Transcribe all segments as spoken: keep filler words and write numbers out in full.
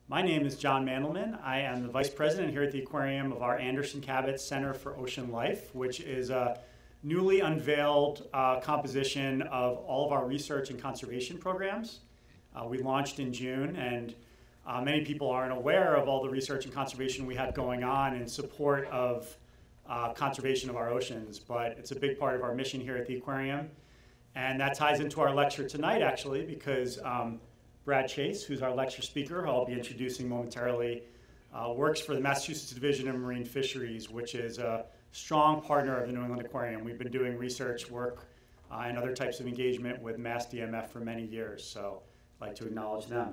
My name is John Mandelman. I am the Vice President here at the Aquarium of our Anderson Cabot Center for Ocean Life, which is a newly unveiled uh, composition of all of our research and conservation programs. Uh, we launched in June, and uh, many people aren't aware of all the research and conservation we have going on in support of uh, conservation of our oceans, but it's a big part of our mission here at the Aquarium. And that ties into our lecture tonight, actually, because um, Brad Chase, who's our lecture speaker, who I'll be introducing momentarily, uh, works for the Massachusetts Division of Marine Fisheries, which is a strong partner of the New England Aquarium. We've been doing research work uh, and other types of engagement with Mass D M F for many years, so I'd like to acknowledge them.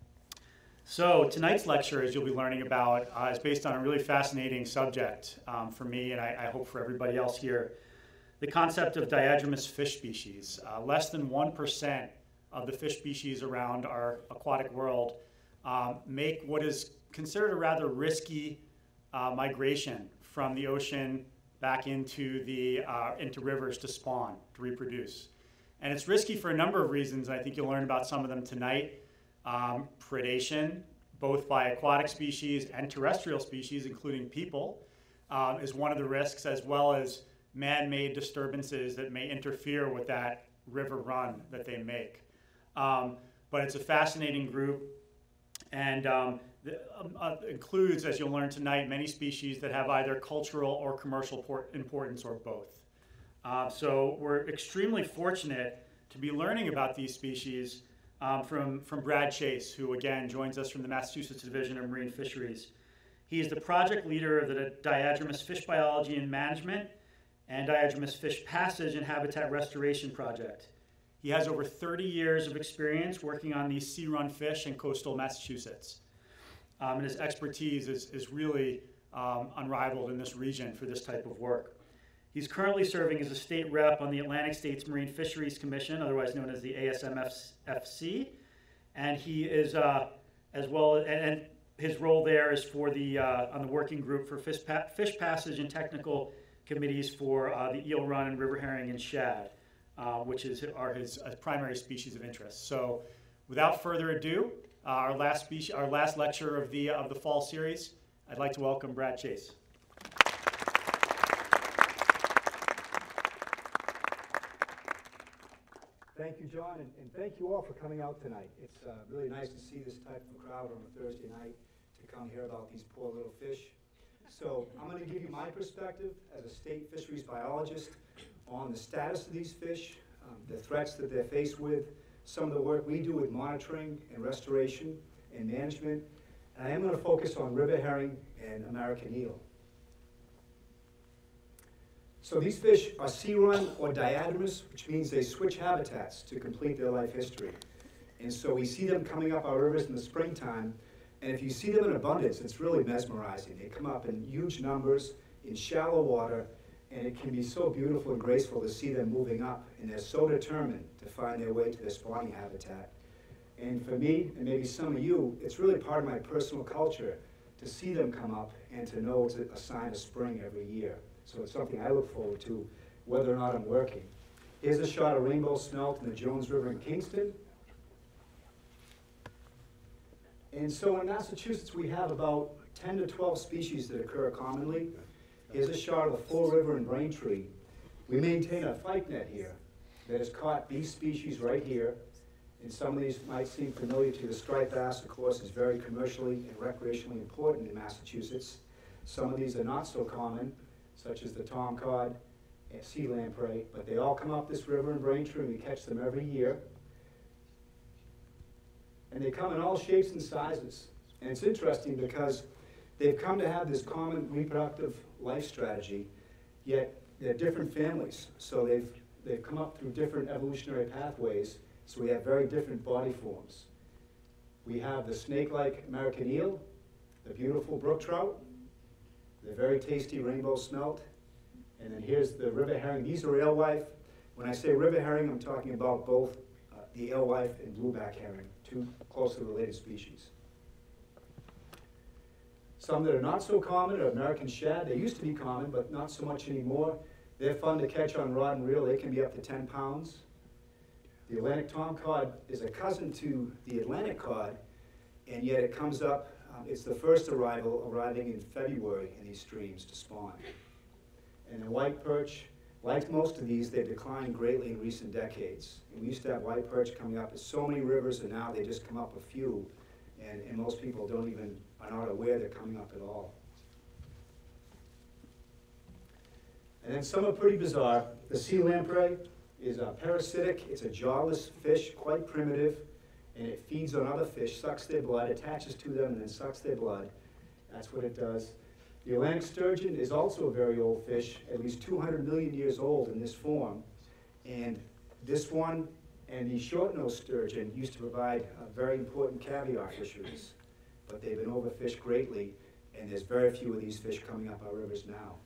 So tonight's lecture, as you'll be learning about, uh, is based on a really fascinating subject um, for me, and I, I hope for everybody else here, the concept of diadromous fish species. Uh, less than one percent of the fish species around our aquatic world um, make what is considered a rather risky uh, migration from the ocean back into, the, uh, into rivers to spawn, to reproduce. And it's risky for a number of reasons, and I think you'll learn about some of them tonight. Um, predation, both by aquatic species and terrestrial species, including people, um, is one of the risks, as well as man-made disturbances that may interfere with that river run that they make. Um, but it's a fascinating group, and um, the, um, uh, includes, as you'll learn tonight, many species that have either cultural or commercial importance or both. Uh, so we're extremely fortunate to be learning about these species um, from, from Brad Chase, who again joins us from the Massachusetts Division of Marine Fisheries. He is the project leader of the Diadromous Fish Biology and Management and Diadromous Fish Passage and Habitat Restoration Project. He has over thirty years of experience working on these sea-run fish in coastal Massachusetts. Um, and his expertise is, is really um, unrivaled in this region for this type of work. He's currently serving as a state rep on the Atlantic States Marine Fisheries Commission, otherwise known as the A S M F C. And he is, uh, as well, and, and his role there is for the, uh, on the working group for fish, pa fish passage and technical committees for uh, the eel run and river herring and shad. Uh, which is, are his uh, primary species of interest. So without further ado, uh, our, last species, our last lecture of the, uh, of the fall series, I'd like to welcome Brad Chase. Thank you, John, and, and thank you all for coming out tonight. It's uh, really nice to see this type of crowd on a Thursday night to come hear about these poor little fish. So I'm going to give you my perspective as a state fisheries biologist on the status of these fish, um, the threats that they're faced with, some of the work we do with monitoring and restoration and management. And I am going to focus on river herring and American eel. So these fish are sea-run or diadromous, which means they switch habitats to complete their life history. And so we see them coming up our rivers in the springtime, and if you see them in abundance, it's really mesmerizing. They come up in huge numbers in shallow water, and it can be so beautiful and graceful to see them moving up, and they're so determined to find their way to their spawning habitat. And for me, and maybe some of you, it's really part of my personal culture to see them come up and to know it's a sign of spring every year. So it's something I look forward to, whether or not I'm working. Here's a shot of rainbow smelt in the Jones River in Kingston. And so in Massachusetts, we have about ten to twelve species that occur commonly. Here's a shot of the Full River in Braintree. We maintain a fyke net here that has caught these species right here. And some of these might seem familiar to you. The striped bass, of course, is very commercially and recreationally important in Massachusetts. Some of these are not so common, such as the tomcod and sea lamprey, but they all come up this river in Braintree, and we catch them every year. And they come in all shapes and sizes. And it's interesting because they've come to have this common reproductive life strategy, yet they're different families. So they've, they've come up through different evolutionary pathways, so we have very different body forms. We have the snake-like American eel, the beautiful brook trout, the very tasty rainbow smelt, and then here's the river herring. These are alewife. When I say river herring, I'm talking about both uh, the alewife and blueback herring, two closely related species. Some that are not so common are American shad. They used to be common, but not so much anymore. They're fun to catch on rod and reel. They can be up to ten pounds. The Atlantic tomcod is a cousin to the Atlantic cod, and yet it comes up, um, it's the first arrival, arriving in February in these streams to spawn. And the white perch, like most of these, they've declined greatly in recent decades. And we used to have white perch coming up in so many rivers, and now they just come up a few, and, and most people don't even, are not aware they're coming up at all. And then some are pretty bizarre. The sea lamprey is a parasitic. It's a jawless fish, quite primitive, and it feeds on other fish, sucks their blood, attaches to them, and then sucks their blood. That's what it does. The Atlantic sturgeon is also a very old fish, at least two hundred million years old in this form. And this one and the short-nosed sturgeon used to provide uh, very important caviar fisheries, but they've been overfished greatly, and there's very few of these fish coming up our rivers now.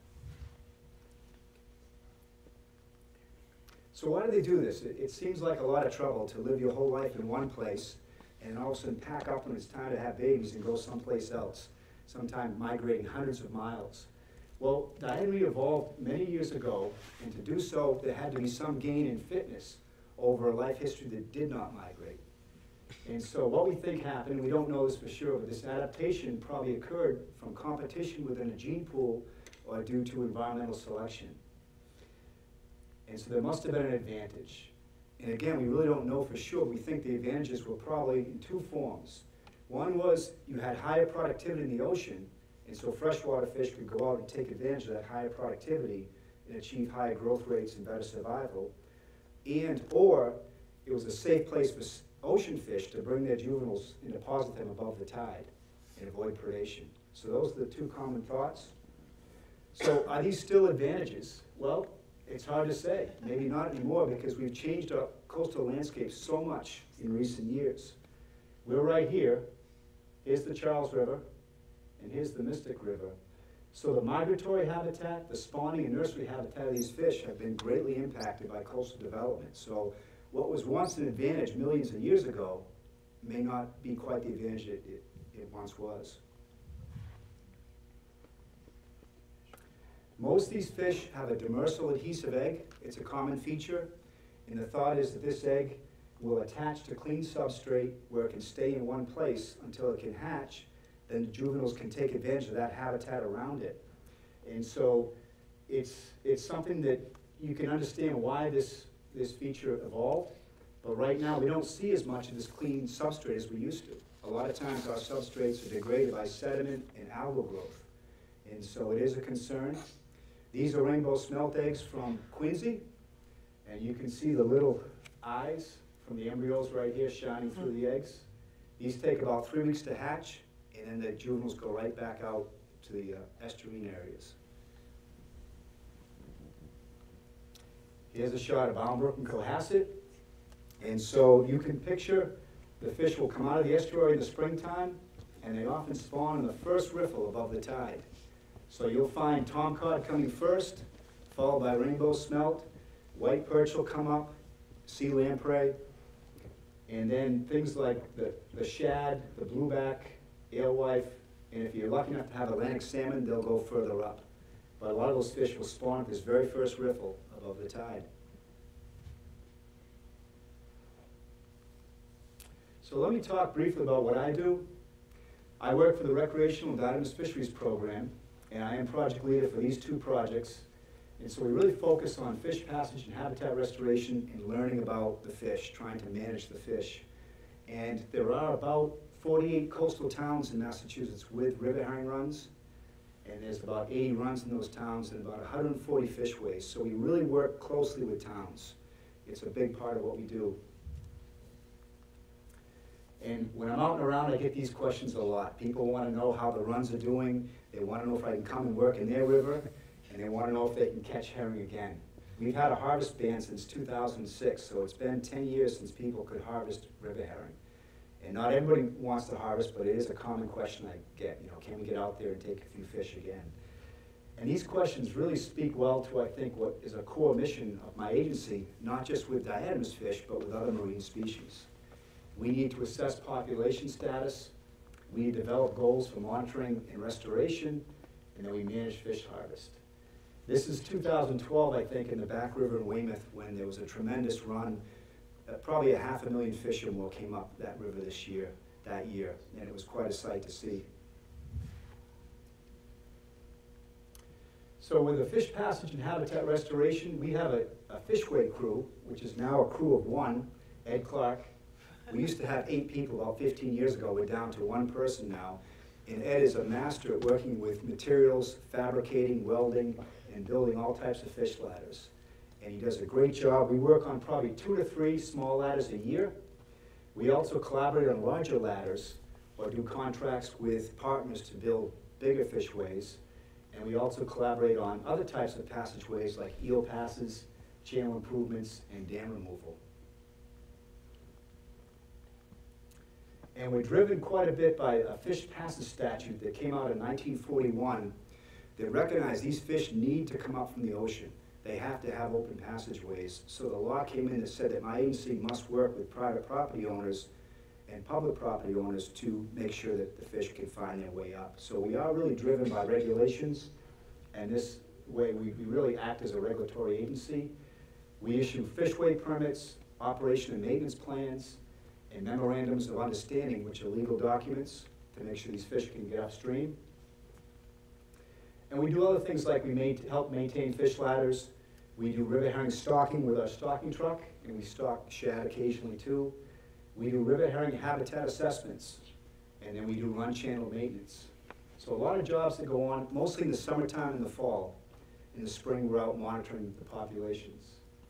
So why do they do this? It, it seems like a lot of trouble to live your whole life in one place and all of a sudden pack up when it's time to have babies and go someplace else, sometimes migrating hundreds of miles. Well, diadromous evolved many years ago, and to do so, there had to be some gain in fitness over a life history that did not migrate. And so what we think happened, we don't know this for sure, but this adaptation probably occurred from competition within a gene pool or due to environmental selection. And so there must have been an advantage. And again, we really don't know for sure. We think the advantages were probably in two forms. One was you had higher productivity in the ocean, and so freshwater fish could go out and take advantage of that higher productivity and achieve higher growth rates and better survival. And, or it was a safe place for ocean fish to bring their juveniles and deposit them above the tide and avoid predation. So those are the two common thoughts. So are these still advantages? Well, it's hard to say. Maybe not anymore, because we've changed our coastal landscape so much in recent years. We're right here. Here's the Charles River, and here's the Mystic River. So the migratory habitat, the spawning and nursery habitat of these fish have been greatly impacted by coastal development. So what was once an advantage millions of years ago may not be quite the advantage it, it, it once was. Most of these fish have a demersal adhesive egg. It's a common feature, and the thought is that this egg will attach to clean substrate where it can stay in one place until it can hatch. Then the juveniles can take advantage of that habitat around it. And so it's, it's something that you can understand why this, this feature evolved, but right now we don't see as much of this clean substrate as we used to. A lot of times our substrates are degraded by sediment and algal growth, and so it is a concern. These are rainbow smelt eggs from Quincy, and you can see the little eyes from the embryos right here shining through the eggs. These take about three weeks to hatch, and then the juveniles go right back out to the uh, estuarine areas. Here's a shot of Bolingbroke and Cohasset. And so you can picture the fish will come out of the estuary in the springtime, and they often spawn in the first riffle above the tide. So you'll find tomcod coming first, followed by rainbow smelt, white perch will come up, sea lamprey, and then things like the, the shad, the blueback, alewife, and if you're lucky enough to have Atlantic salmon, they'll go further up. But a lot of those fish will spawn at this very first riffle above the tide. So let me talk briefly about what I do. I work for the Recreational Diadromous Fisheries program, and I am project leader for these two projects. And so we really focus on fish passage and habitat restoration and learning about the fish, trying to manage the fish. And there are about forty-eight coastal towns in Massachusetts with river herring runs, and there's about eighty runs in those towns and about one hundred forty fishways. So we really work closely with towns. It's a big part of what we do. And when I'm out and around, I get these questions a lot. People want to know how the runs are doing. They want to know if I can come and work in their river, and they want to know if they can catch herring again. We've had a harvest ban since two thousand six, so it's been ten years since people could harvest river herring. And not everybody wants to harvest, but it is a common question I get. You know, can we get out there and take a few fish again? And these questions really speak well to, I think, what is a core mission of my agency, not just with diadromous fish, but with other marine species. We need to assess population status, we need to develop goals for monitoring and restoration, and then we manage fish harvest. This is two thousand twelve, I think, in the Back River in Weymouth, when there was a tremendous run. Uh, probably a half a million fish or more came up that river this year. that year, and it was quite a sight to see. So with the fish passage and habitat restoration, we have a, a fishway crew, which is now a crew of one, Ed Clark. We used to have eight people about fifteen years ago. We're down to one person now. And Ed is a master at working with materials, fabricating, welding, and building all types of fish ladders. And he does a great job. We work on probably two to three small ladders a year. We also collaborate on larger ladders or do contracts with partners to build bigger fishways. And we also collaborate on other types of passageways like eel passes, channel improvements, and dam removal. And we're driven quite a bit by a fish passage statute that came out in nineteen forty-one that recognized these fish need to come up from the ocean. They have to have open passageways. So the law came in that said that my agency must work with private property owners and public property owners to make sure that the fish can find their way up. So we are really driven by regulations, and this way we, we really act as a regulatory agency. We issue fishway permits, operation and maintenance plans, and memorandums of understanding, which are legal documents to make sure these fish can get upstream. And we do other things like we main, help maintain fish ladders. We do river herring stocking with our stocking truck, and we stock shad occasionally too. We do river herring habitat assessments, and then we do run channel maintenance. So a lot of jobs that go on, mostly in the summertime and the fall. In the spring, we're out monitoring the populations.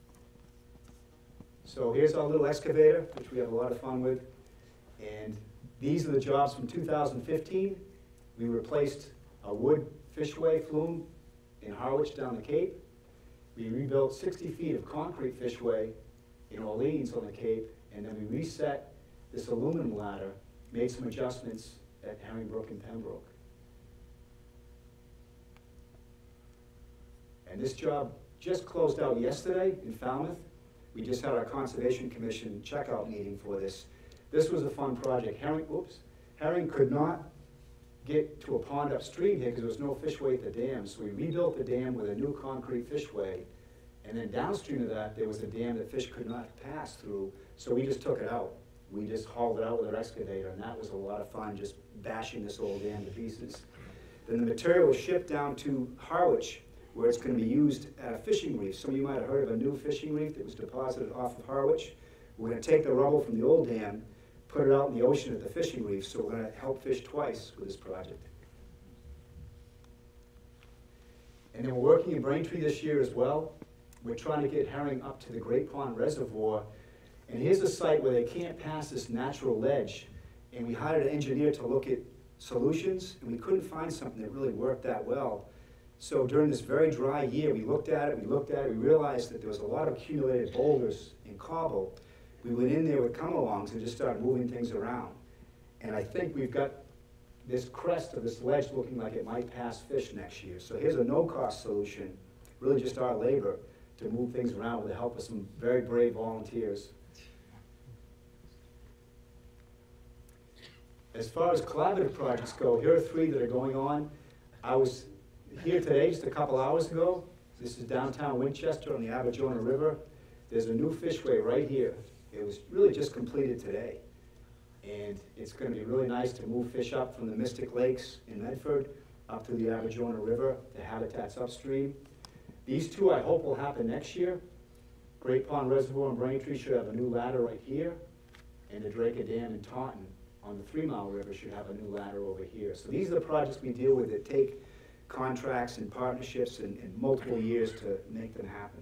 So here's our little excavator, which we have a lot of fun with. And these are the jobs from two thousand fifteen. We replaced a wood fishway flume in Harwich down the Cape. We rebuilt sixty feet of concrete fishway in Orleans on the Cape, and then we reset this aluminum ladder, made some adjustments at Herringbrook and Pembroke. And this job just closed out yesterday in Falmouth. We just had our Conservation Commission checkout meeting for this. This was a fun project. Herring, oops, herring could not get to a pond upstream here because there was no fishway at the dam. So we rebuilt the dam with a new concrete fishway. And then downstream of that, there was a dam that fish could not pass through. So we just took it out. We just hauled it out with our excavator, and that was a lot of fun, just bashing this old dam to pieces. Then the material was shipped down to Harwich, where it's going to be used at a fishing reef. Some of you might have heard of a new fishing reef that was deposited off of Harwich. We're going to take the rubble from the old dam, put it out in the ocean at the fishing reef, so we're going to help fish twice with this project. And then we're working in Braintree this year as well. We're trying to get herring up to the Great Pond Reservoir. And here's a site where they can't pass this natural ledge. And we hired an engineer to look at solutions, and we couldn't find something that really worked that well. So during this very dry year, we looked at it, we looked at it, we realized that there was a lot of accumulated boulders and cobble. We went in there with come-alongs and just started moving things around. And I think we've got this crest of this ledge looking like it might pass fish next year. So here's a no-cost solution, really just our labor, to move things around with the help of some very brave volunteers. As far as collaborative projects go, here are three that are going on. I was here today just a couple hours ago. This is downtown Winchester on the Aberjona River. There's a new fishway right here. It was really just completed today. And it's going to be really nice to move fish up from the Mystic Lakes in Medford up to the Aberjona River, the habitats upstream. These two I hope will happen next year. Great Pond Reservoir in Braintree should have a new ladder right here, and the Draker Dam in Taunton on the Three Mile River should have a new ladder over here. So these are the projects we deal with that take contracts and partnerships and, and multiple years to make them happen.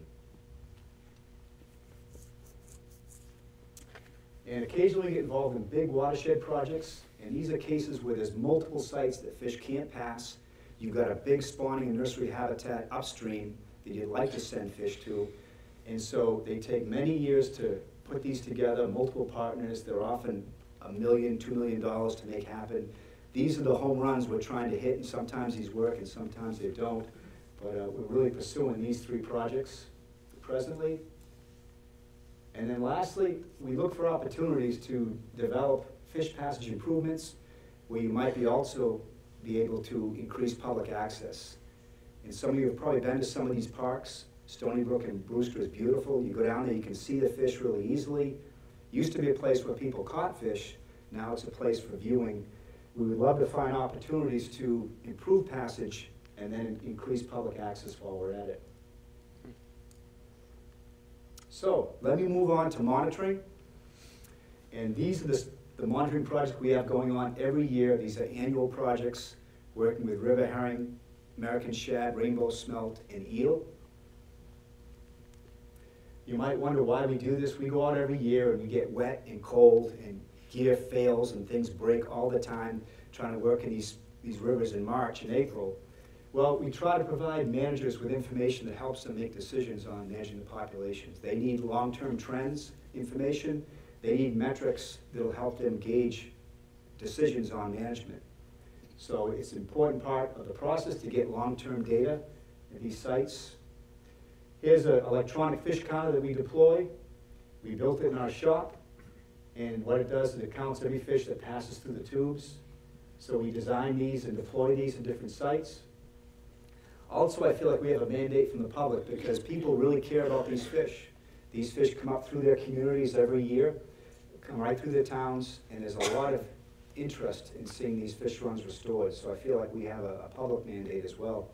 And occasionally we get involved in big watershed projects, and these are cases where there's multiple sites that fish can't pass. You've got a big spawning and nursery habitat upstream that you'd like to send fish to, and so they take many years to put these together, multiple partners. They're often a million, two million dollars to make happen. These are the home runs we're trying to hit, and sometimes these work and sometimes they don't. But uh, we're really pursuing these three projects presently. And then lastly, we look for opportunities to develop fish passage improvements where you might be also be able to increase public access. And some of you have probably been to some of these parks. Stony Brook and Brewster is beautiful. You go down there, you can see the fish really easily. Used to be a place where people caught fish, Now it's a place for viewing. We would love to find opportunities to improve passage and then increase public access while we're at it. So let me move on to monitoring. And these are the, the monitoring projects we have going on every year. These are annual projects working with river herring, American shad, rainbow smelt, and eel. You might wonder why we do this. We go out every year and we get wet and cold and gear fails and things break all the time trying to work in these, these rivers in March and April. Well, we try to provide managers with information that helps them make decisions on managing the populations. They need long-term trends information. They need metrics that will help them gauge decisions on management. So it's an important part of the process to get long-term data at these sites. Here's an electronic fish counter that we deploy. We built it in our shop. And what it does is it counts every fish that passes through the tubes. So we design these and deploy these in different sites. Also, I feel like we have a mandate from the public because people really care about these fish. These fish come up through their communities every year, come right through their towns, and there's a lot of interest in seeing these fish runs restored. So I feel like we have a, a public mandate as well.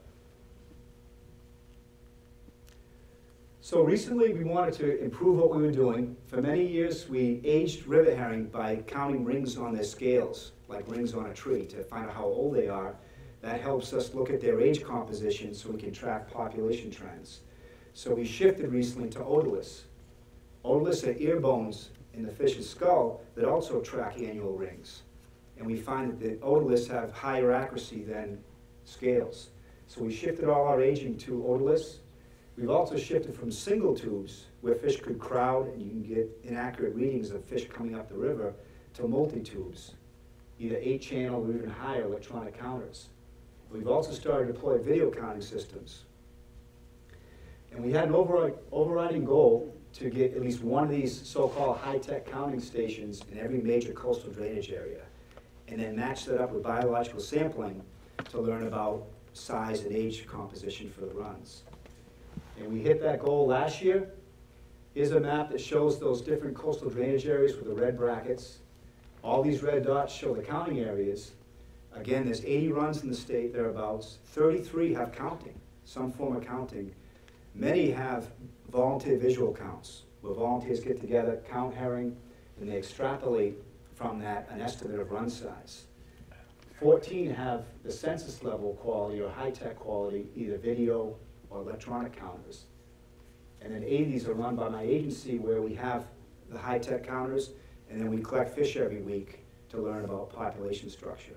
So recently we wanted to improve what we were doing. For many years we aged river herring by counting rings on their scales, like rings on a tree, to find out how old they are. That helps us look at their age composition so we can track population trends. So we shifted recently to otoliths. Otoliths are ear bones in the fish's skull that also track annual rings. And we find that the otoliths have higher accuracy than scales. So we shifted all our aging to otoliths. We've also shifted from single tubes, where fish could crowd and you can get inaccurate readings of fish coming up the river, to multi-tubes, either eight channel or even higher electronic counters. We've also started to deploy video counting systems. And we had an override, overriding goal to get at least one of these so-called high-tech counting stations in every major coastal drainage area, and then match that up with biological sampling to learn about size and age composition for the runs. And we hit that goal last year. Here's a map that shows those different coastal drainage areas with the red brackets. All these red dots show the counting areas. Again, there's eighty runs in the state, thereabouts. thirty-three have counting, some form of counting. Many have volunteer visual counts, where volunteers get together, count herring, and they extrapolate from that an estimate of run size. fourteen have the census level quality or high-tech quality, either video or electronic counters. And then eight of these are run by my agency, where we have the high-tech counters, and then we collect fish every week to learn about population structure.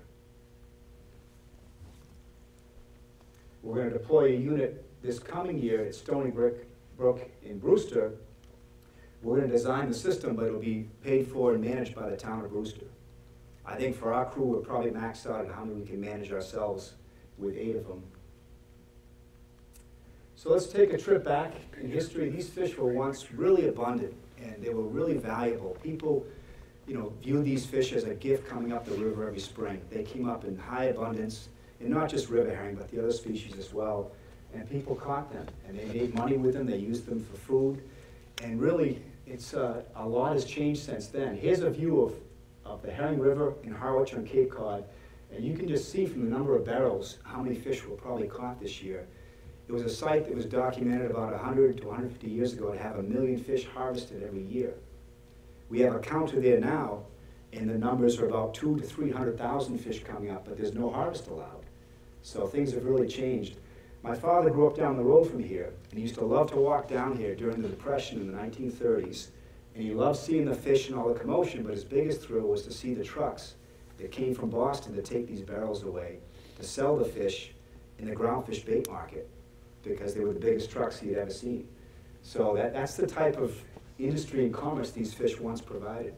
We're going to deploy a unit this coming year at Stony Brook in Brewster. We're going to design the system, but it'll be paid for and managed by the town of Brewster. I think for our crew, we're probably maxed out on how many we can manage ourselves with eight of them. So let's take a trip back in history. These fish were once really abundant, and they were really valuable. People, you know, viewed these fish as a gift coming up the river every spring. They came up in high abundance, and not just river herring, but the other species as well. And people caught them, and they made money with them. They used them for food. And really, it's uh, a lot has changed since then. Here's a view of, of the Herring River in Harwich on Cape Cod. And you can just see from the number of barrels how many fish were probably caught this year. It was a site that was documented about one hundred to one hundred fifty years ago to have a million fish harvested every year. We have a counter there now, and the numbers are about two to three hundred thousand fish coming up, but there's no harvest allowed. So things have really changed. My father grew up down the road from here, and he used to love to walk down here during the Depression in the nineteen thirties, and he loved seeing the fish and all the commotion, but his biggest thrill was to see the trucks that came from Boston to take these barrels away, to sell the fish in the groundfish bait market, because they were the biggest trucks he had ever seen. So that, that's the type of industry and commerce these fish once provided.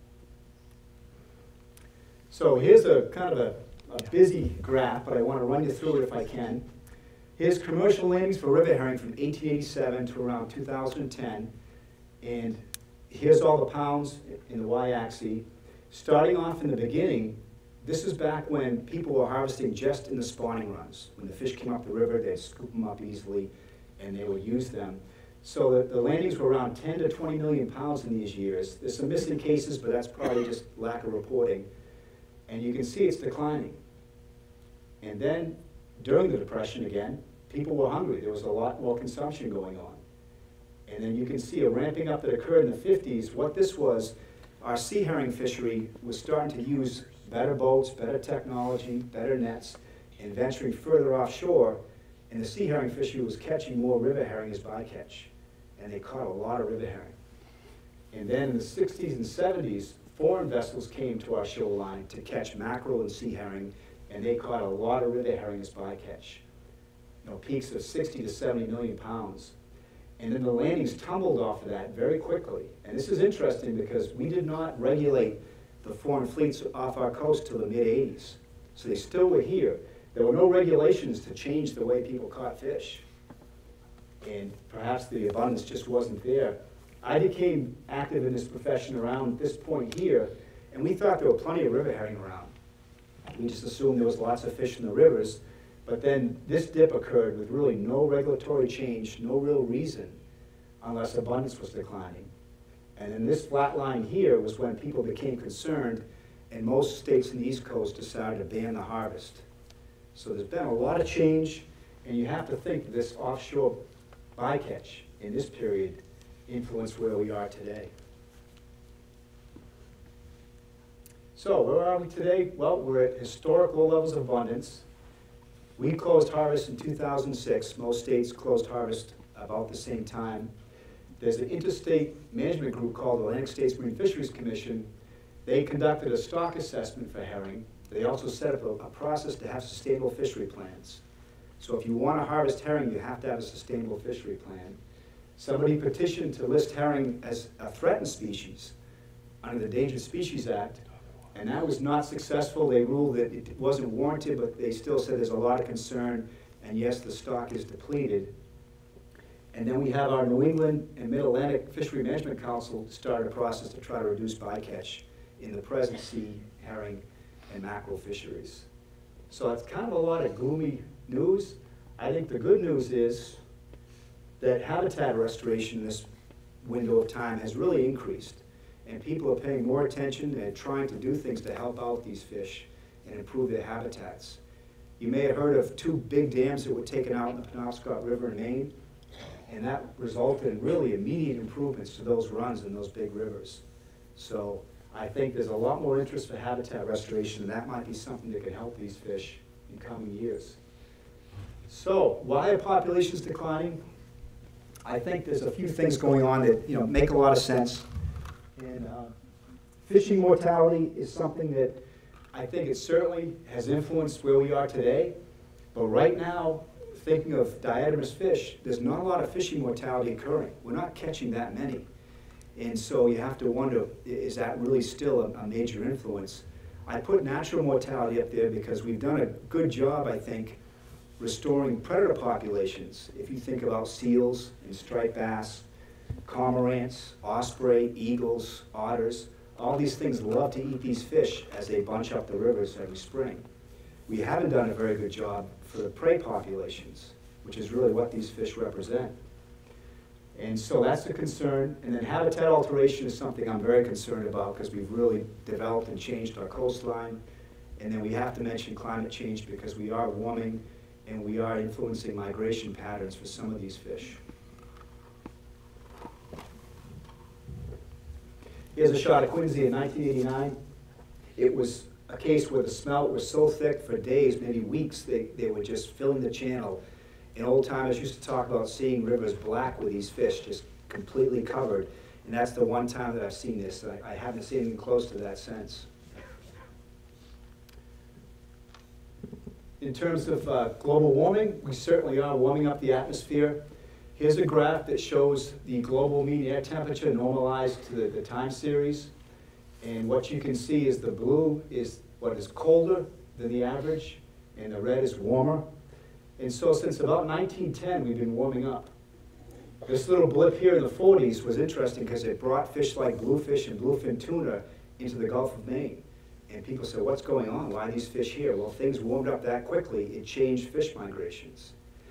So here's a kind of a, a busy graph, but I want to run you through it if I can. Here's commercial landings for river herring from eighteen eighty-seven to around two thousand ten. And here's all the pounds in the y-axis. Starting off in the beginning, this is back when people were harvesting just in the spawning runs. When the fish came up the river, they'd scoop them up easily, and they would use them. So the, the landings were around ten to twenty million pounds in these years. There's some missing cases, but that's probably just lack of reporting. And you can see it's declining. And then during the Depression again, people were hungry. There was a lot more consumption going on. And then you can see a ramping up that occurred in the fifties. What this was, our sea herring fishery was starting to use better boats, better technology, better nets, and venturing further offshore. And the sea herring fishery was catching more river herring as bycatch. And they caught a lot of river herring. And then in the sixties and seventies, foreign vessels came to our shoreline to catch mackerel and sea herring, and they caught a lot of river herring as bycatch. You know, peaks of sixty to seventy million pounds. And then the landings tumbled off of that very quickly. And this is interesting because we did not regulate the foreign fleets off our coast till the mid eighties. So they still were here. There were no regulations to change the way people caught fish. And perhaps the abundance just wasn't there. I became active in this profession around this point here, and we thought there were plenty of river herring around. We just assumed there was lots of fish in the rivers, but then this dip occurred with really no regulatory change, no real reason, unless abundance was declining. And then this flat line here was when people became concerned, and most states in the East Coast decided to ban the harvest. So there's been a lot of change, and you have to think that this offshore bycatch in this period influenced where we are today. So where are we today? Well, we're at historical levels of abundance. We closed harvest in two thousand six. Most states closed harvest about the same time. There's an interstate management group called the Atlantic States Marine Fisheries Commission. They conducted a stock assessment for herring. They also set up a, a process to have sustainable fishery plans. So if you want to harvest herring, you have to have a sustainable fishery plan. Somebody petitioned to list herring as a threatened species under the Endangered Species Act, and that was not successful. They ruled that it wasn't warranted, but they still said there's a lot of concern, and yes, the stock is depleted. And then we have our New England and Mid-Atlantic Fishery Management Council started a process to try to reduce bycatch in the present sea herring and mackerel fisheries. So it's kind of a lot of gloomy news. I think the good news is that habitat restoration in this window of time has really increased, and people are paying more attention and trying to do things to help out these fish and improve their habitats. You may have heard of two big dams that were taken out in the Penobscot River in Maine, and that resulted in really immediate improvements to those runs in those big rivers. So I think there's a lot more interest for habitat restoration, and that might be something that could help these fish in coming years. So why are populations declining? I think there's a few things going on that you know make a lot of sense. And uh, fishing mortality is something that I think it certainly has influenced where we are today. But right now, thinking of diadromous fish, there's not a lot of fishing mortality occurring. We're not catching that many. And so you have to wonder, is that really still a, a major influence? I put natural mortality up there because we've done a good job, I think, restoring predator populations. If you think about seals and striped bass, cormorants, osprey, eagles, otters, all these things love to eat these fish as they bunch up the rivers every spring. We haven't done a very good job for the prey populations, which is really what these fish represent. And so that's a concern. And then habitat alteration is something I'm very concerned about because we've really developed and changed our coastline. And then we have to mention climate change because we are warming and we are influencing migration patterns for some of these fish. Here's a shot of Quincy in nineteen eighty-nine. It was a case where the smelt was so thick for days, maybe weeks, they, they were just filling the channel. And old timers used to talk about seeing rivers black with these fish just completely covered. And that's the one time that I've seen this. I, I haven't seen anything close to that since. In terms of uh, global warming, we certainly are warming up the atmosphere. Here's a graph that shows the global mean air temperature normalized to the, the time series. And what you can see is the blue is what is colder than the average, and the red is warmer. And so since about nineteen ten, we've been warming up. This little blip here in the forties was interesting because it brought fish like bluefish and bluefin tuna into the Gulf of Maine. And people said, what's going on? Why are these fish here? Well, things warmed up that quickly. It changed fish migrations.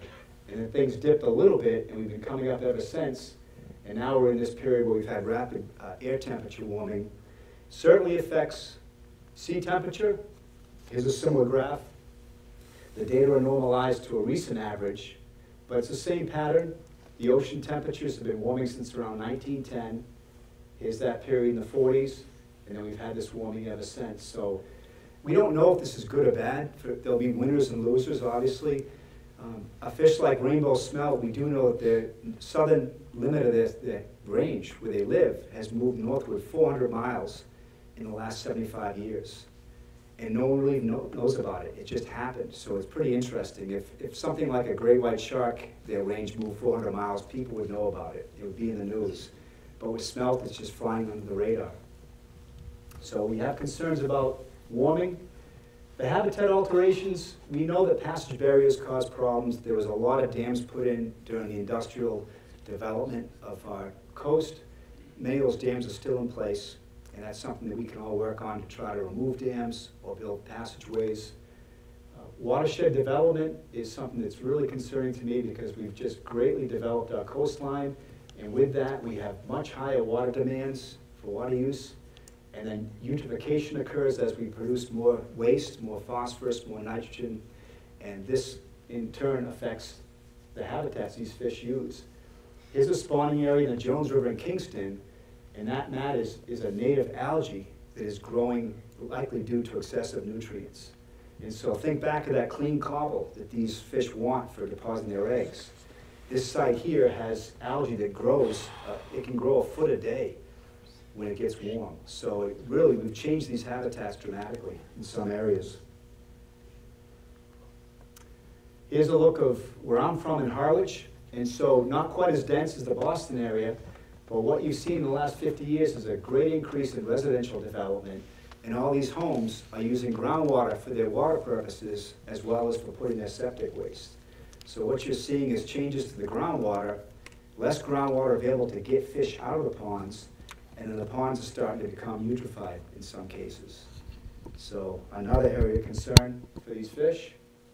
And then things dipped a little bit, and we've been coming up ever since. And now we're in this period where we've had rapid uh, air temperature warming. Certainly affects sea temperature. Here's a similar graph. The data are normalized to a recent average, but it's the same pattern. The ocean temperatures have been warming since around nineteen ten. Here's that period in the forties, and then we've had this warming ever since. So we don't know if this is good or bad. There'll be winners and losers, obviously. Um, a fish like rainbow smelt, we do know that the southern limit of their, their range, where they live, has moved northward four hundred miles in the last seventy-five years. And no one really know, knows about it. It just happened. So it's pretty interesting. If, if something like a great white shark, their range moved four hundred miles, people would know about it. It would be in the news. But with smelt, it's just flying under the radar. So we have concerns about warming. The habitat alterations, we know that passage barriers cause problems. There was a lot of dams put in during the industrial development of our coast. Many of those dams are still in place, and that's something that we can all work on to try to remove dams or build passageways. Uh, watershed development is something that's really concerning to me because we've just greatly developed our coastline, and with that we have much higher water demands for water use. And then eutrophication occurs as we produce more waste, more phosphorus, more nitrogen, and this in turn affects the habitats these fish use. Here's a spawning area in the Jones River in Kingston, and that mat is, is a native algae that is growing likely due to excessive nutrients. And so think back to that clean cobble that these fish want for depositing their eggs. This site here has algae that grows, uh, it can grow a foot a day when it gets warm. So it really, we've changed these habitats dramatically in some areas. Here's a look of where I'm from in Harwich, and so not quite as dense as the Boston area, but what you've seen in the last fifty years is a great increase in residential development, and all these homes are using groundwater for their water purposes as well as for putting their septic waste. So what you're seeing is changes to the groundwater, less groundwater available to get fish out of the ponds, and then the ponds are starting to become eutrophied in some cases. So another area of concern for these fish.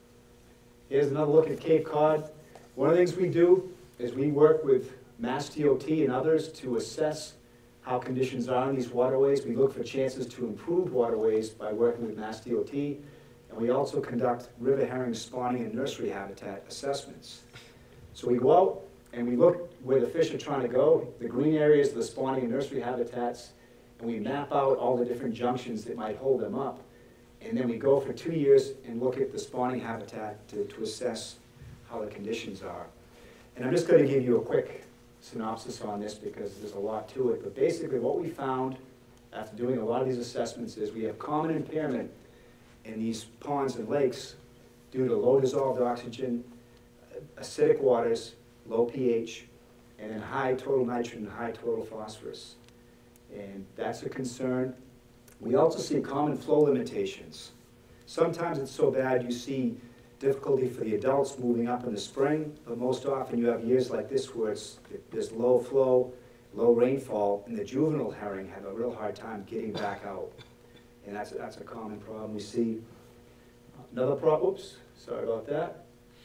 Here's another look at Cape Cod. One of the things we do is we work with Mass D O T and others to assess how conditions are in these waterways. We look for chances to improve waterways by working with Mass D O T, and we also conduct river herring spawning and nursery habitat assessments. So we go out and we look where the fish are trying to go. The green areas are the spawning and nursery habitats, and we map out all the different junctions that might hold them up. And then we go for two years and look at the spawning habitat to, to assess how the conditions are. And I'm just going to give you a quick synopsis on this because there's a lot to it. But basically what we found after doing a lot of these assessments is we have common impairment in these ponds and lakes due to low dissolved oxygen, acidic waters, low pH, and then high total nitrogen and high total phosphorus. And that's a concern. We also see common flow limitations. Sometimes it's so bad you see difficulty for the adults moving up in the spring, but most often you have years like this where it's, there's low flow, low rainfall, and the juvenile herring have a real hard time getting back out. And that's, that's a common problem we see. Another problem, oops, sorry about that.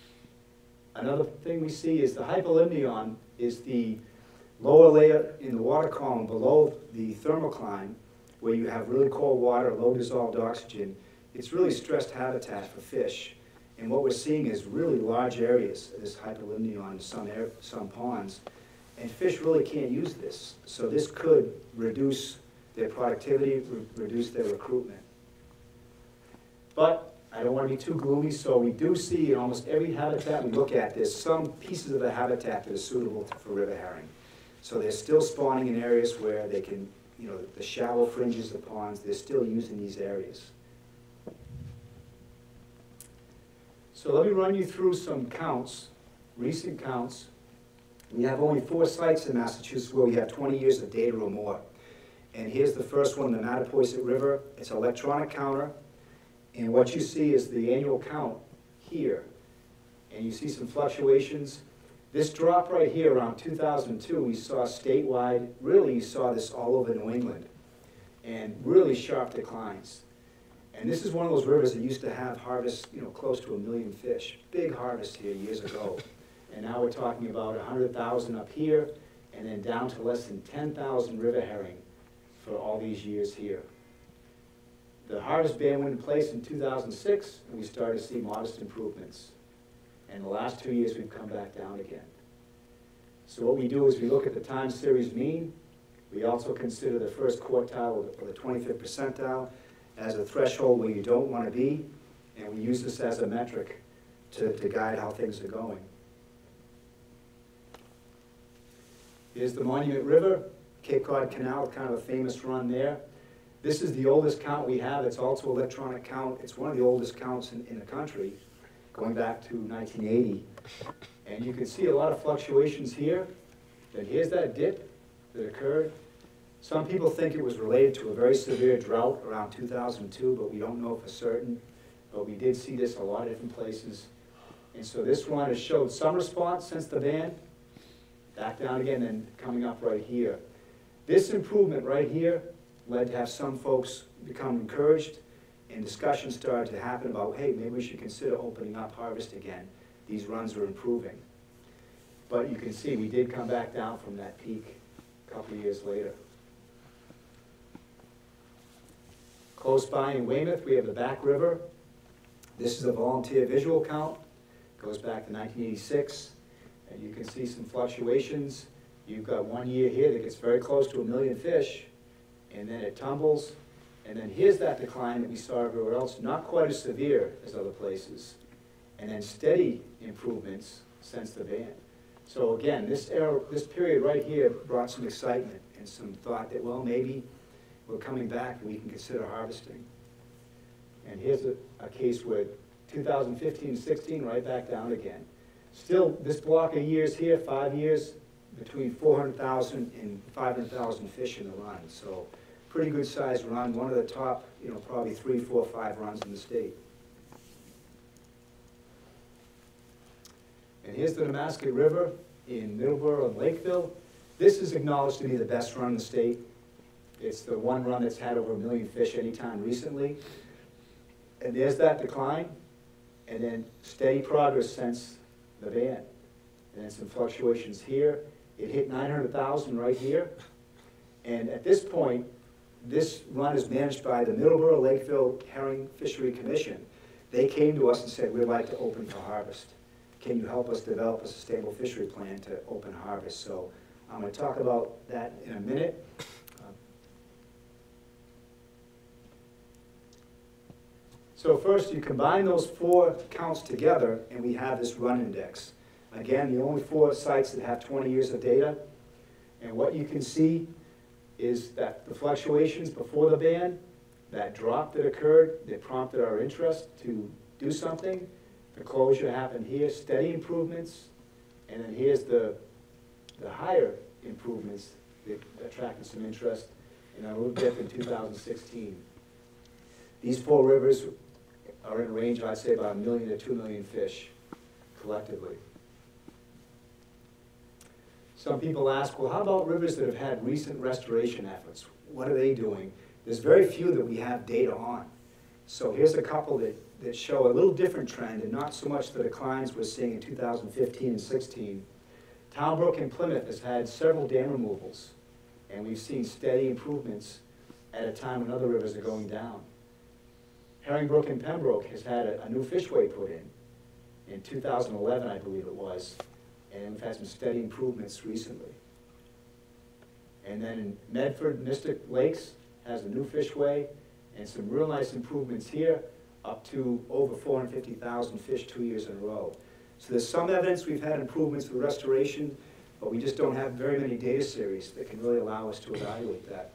Another thing we see is the hypolimnion is the lower layer in the water column below the thermocline, where you have really cold water, low dissolved oxygen. It's really stressed habitat for fish. And what we're seeing is really large areas of this hypolimnion in some, air, some ponds. And fish really can't use this. So this could reduce their productivity, re reduce their recruitment. But I don't want to be too gloomy, so we do see in almost every habitat we look at, there's some pieces of the habitat that are suitable to, for river herring. So they're still spawning in areas where they can, you know, the shallow fringes of ponds, they're still using these areas. So let me run you through some counts, recent counts. We have only four sites in Massachusetts where we have twenty years of data or more. And here's the first one, the Mattapoisett River. It's an electronic counter. And what you see is the annual count here. And you see some fluctuations. This drop right here around two thousand two, we saw statewide. Really, you saw this all over New England. And really sharp declines. And this is one of those rivers that used to have harvest, you know, close to a million fish. Big harvest here years ago. and now we're talking about one hundred thousand up here, and then down to less than ten thousand river herring for all these years here. The harvest ban went in place in two thousand six, and we started to see modest improvements. And the last two years, we've come back down again. So what we do is we look at the time series mean. We also consider the first quartile or the twenty-fifth percentile as a threshold where you don't want to be, and we use this as a metric to, to guide how things are going. Here's the Monument River, Cape Cod Canal, kind of a famous run there. This is the oldest count we have. It's also an electronic count. It's one of the oldest counts in, in the country, going back to nineteen eighty. And you can see a lot of fluctuations here. Then here's that dip that occurred. Some people think it was related to a very severe drought around two thousand two, but we don't know for certain. But we did see this a lot of different places. And so this run has showed some response since the ban. Back down again and coming up right here. This improvement right here led to have some folks become encouraged, and discussions started to happen about, hey, maybe we should consider opening up harvest again. These runs are improving. But you can see we did come back down from that peak a couple of years later. Close by in Weymouth, we have the Back River. This is a volunteer visual count. Goes back to nineteen eighty-six. And you can see some fluctuations. You've got one year here that gets very close to a million fish, and then it tumbles. And then here's that decline that we saw everywhere else, not quite as severe as other places. And then steady improvements since the ban. So again, this era, this period right here brought some excitement and some thought that, well, maybe we're coming back and we can consider harvesting. And here's a, a case where two thousand fifteen and sixteen, right back down again. Still, this block of years here, five years, between four hundred thousand and five hundred thousand fish in the run. So pretty good sized run, one of the top, you know, probably three, four, five runs in the state. And here's the Nemasket River in Middleborough and Lakeville. This is acknowledged to be the best run in the state. It's the one run that's had over a million fish anytime recently. And there's that decline, and then steady progress since the ban. And then some fluctuations here. It hit nine hundred thousand right here. And at this point, this run is managed by the Middleborough Lakeville Herring Fishery Commission. They came to us and said, we'd like to open for harvest. Can you help us develop a sustainable fishery plan to open harvest? So I'm going to talk about that in a minute. So first, you combine those four counts together, and we have this run index. Again, the only four sites that have twenty years of data. And what you can see is that the fluctuations before the ban, that drop that occurred that prompted our interest to do something, the closure happened here, steady improvements, and then here's the, the higher improvements that attracted some interest, and a little dip in two thousand sixteen. These four rivers are in a range, I'd say, about a million to two million fish collectively. Some people ask, well, how about rivers that have had recent restoration efforts? What are they doing? There's very few that we have data on. So here's a couple that, that show a little different trend, and not so much the declines we're seeing in two thousand fifteen and sixteen. Townbrook and Plymouth has had several dam removals, and we've seen steady improvements at a time when other rivers are going down. Herringbrook and Pembroke has had a, a new fishway put in, in two thousand eleven, I believe it was, and we've had some steady improvements recently. And then in Medford, Mystic Lakes has a new fishway, and some real nice improvements here, up to over four hundred fifty thousand fish two years in a row. So there's some evidence we've had improvements with restoration, but we just don't have very many data series that can really allow us to evaluate that.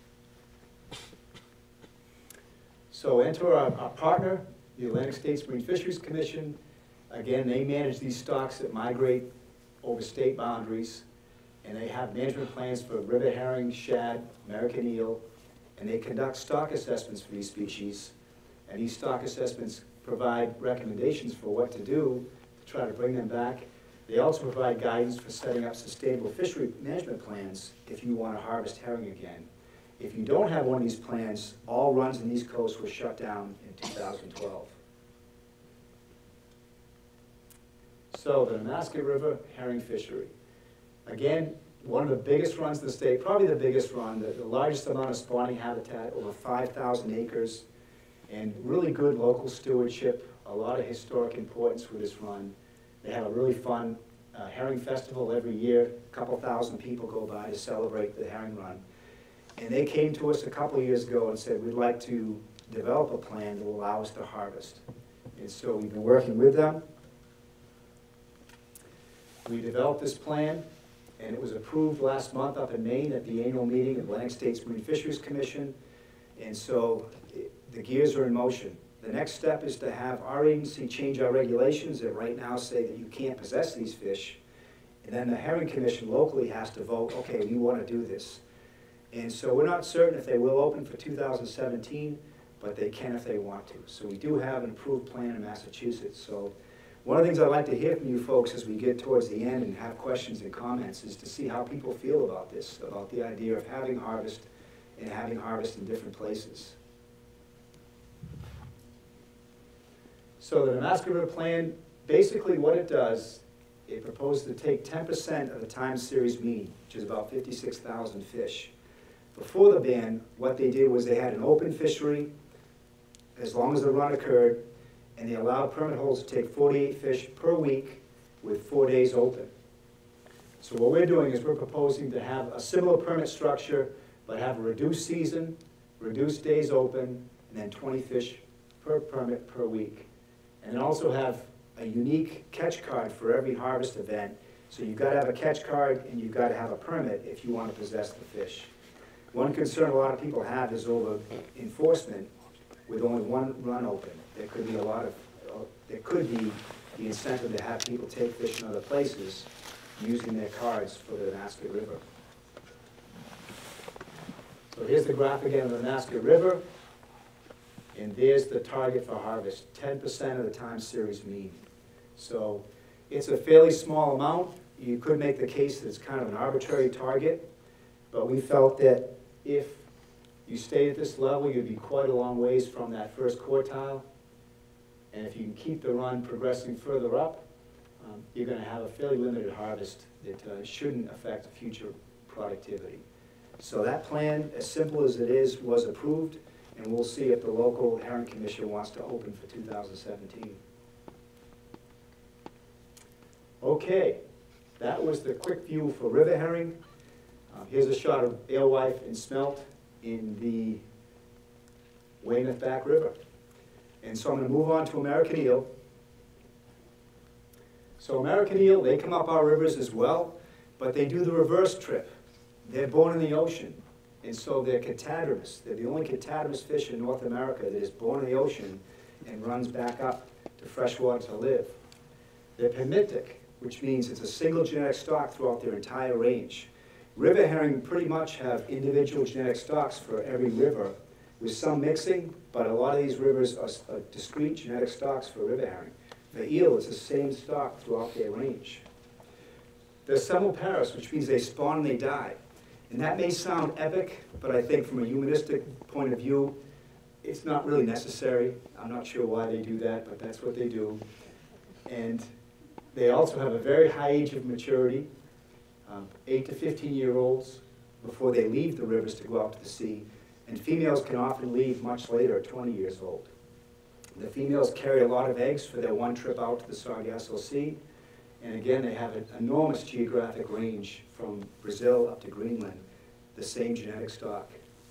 So enter our, our partner, the Atlantic States Marine Fisheries Commission. Again, they manage these stocks that migrate over state boundaries, and they have management plans for river herring, shad, American eel, and they conduct stock assessments for these species. And these stock assessments provide recommendations for what to do to try to bring them back. They also provide guidance for setting up sustainable fishery management plans if you want to harvest herring again. If you don't have one of these plans, all runs in these coasts were shut down in two thousand twelve. So the Nebraska River herring fishery. Again, one of the biggest runs in the state, probably the biggest run, the, the largest amount of spawning habitat, over five thousand acres, and really good local stewardship, a lot of historic importance with this run. They have a really fun uh, herring festival every year. A couple thousand people go by to celebrate the herring run. And they came to us a couple years ago and said, we'd like to develop a plan that will allow us to harvest. And so we've been working with them. We developed this plan, and it was approved last month up in Maine at the annual meeting of the Atlantic States Marine Fisheries Commission. And so it, the gears are in motion. The next step is to have our agency change our regulations that right now say that you can't possess these fish. And then the Herring Commission locally has to vote, okay, we want to do this. And so we're not certain if they will open for two thousand seventeen, but they can if they want to. So we do have an approved plan in Massachusetts. So one of the things I'd like to hear from you folks as we get towards the end and have questions and comments is to see how people feel about this, about the idea of having harvest and having harvest in different places. So the Nebraska River Plan, basically what it does, it proposes to take ten percent of the time series mean, which is about fifty-six thousand fish. Before the ban, what they did was they had an open fishery as long as the run occurred, and they allowed permit holders to take forty-eight fish per week with four days open. So what we're doing is we're proposing to have a similar permit structure, but have a reduced season, reduced days open, and then twenty fish per permit per week. And then also have a unique catch card for every harvest event. So you've got to have a catch card and you've got to have a permit if you want to possess the fish. One concern a lot of people have is over enforcement with only one run open. There could be a lot of, uh, there could be the incentive to have people take fish in other places using their cards for the Nebraska River. So here's the graph again of the Nebraska River, and there's the target for harvest, ten percent of the time series mean. So it's a fairly small amount. You could make the case that it's kind of an arbitrary target, but we felt that if you stayed at this level, you'd be quite a long ways from that first quartile. And if you can keep the run progressing further up, um, you're going to have a fairly limited harvest that uh, shouldn't affect future productivity. So that plan, as simple as it is, was approved, and we'll see if the local Herring Commission wants to open for two thousand seventeen. Okay, that was the quick view for river herring. Uh, here's a shot of alewife and smelt in the Weymouth Back River. And so I'm going to move on to American eel. So American eel, they come up our rivers as well, but they do the reverse trip. They're born in the ocean, and so they're catadromous. They're the only catadromous fish in North America that is born in the ocean and runs back up to freshwater to live. They're pimitic, which means it's a single genetic stock throughout their entire range. River herring pretty much have individual genetic stocks for every river, with some mixing, but a lot of these rivers are, are discrete genetic stocks for river herring. The eel is the same stock throughout their range. They're semiparous, which means they spawn and they die. And that may sound epic, but I think from a humanistic point of view, it's not really necessary. I'm not sure why they do that, but that's what they do. And they also have a very high age of maturity, um, eight to fifteen year olds before they leave the rivers to go out to the sea. And females can often leave much later, twenty years old. The females carry a lot of eggs for their one trip out to the Sargasso Sea. And again, they have an enormous geographic range from Brazil up to Greenland, the same genetic stock.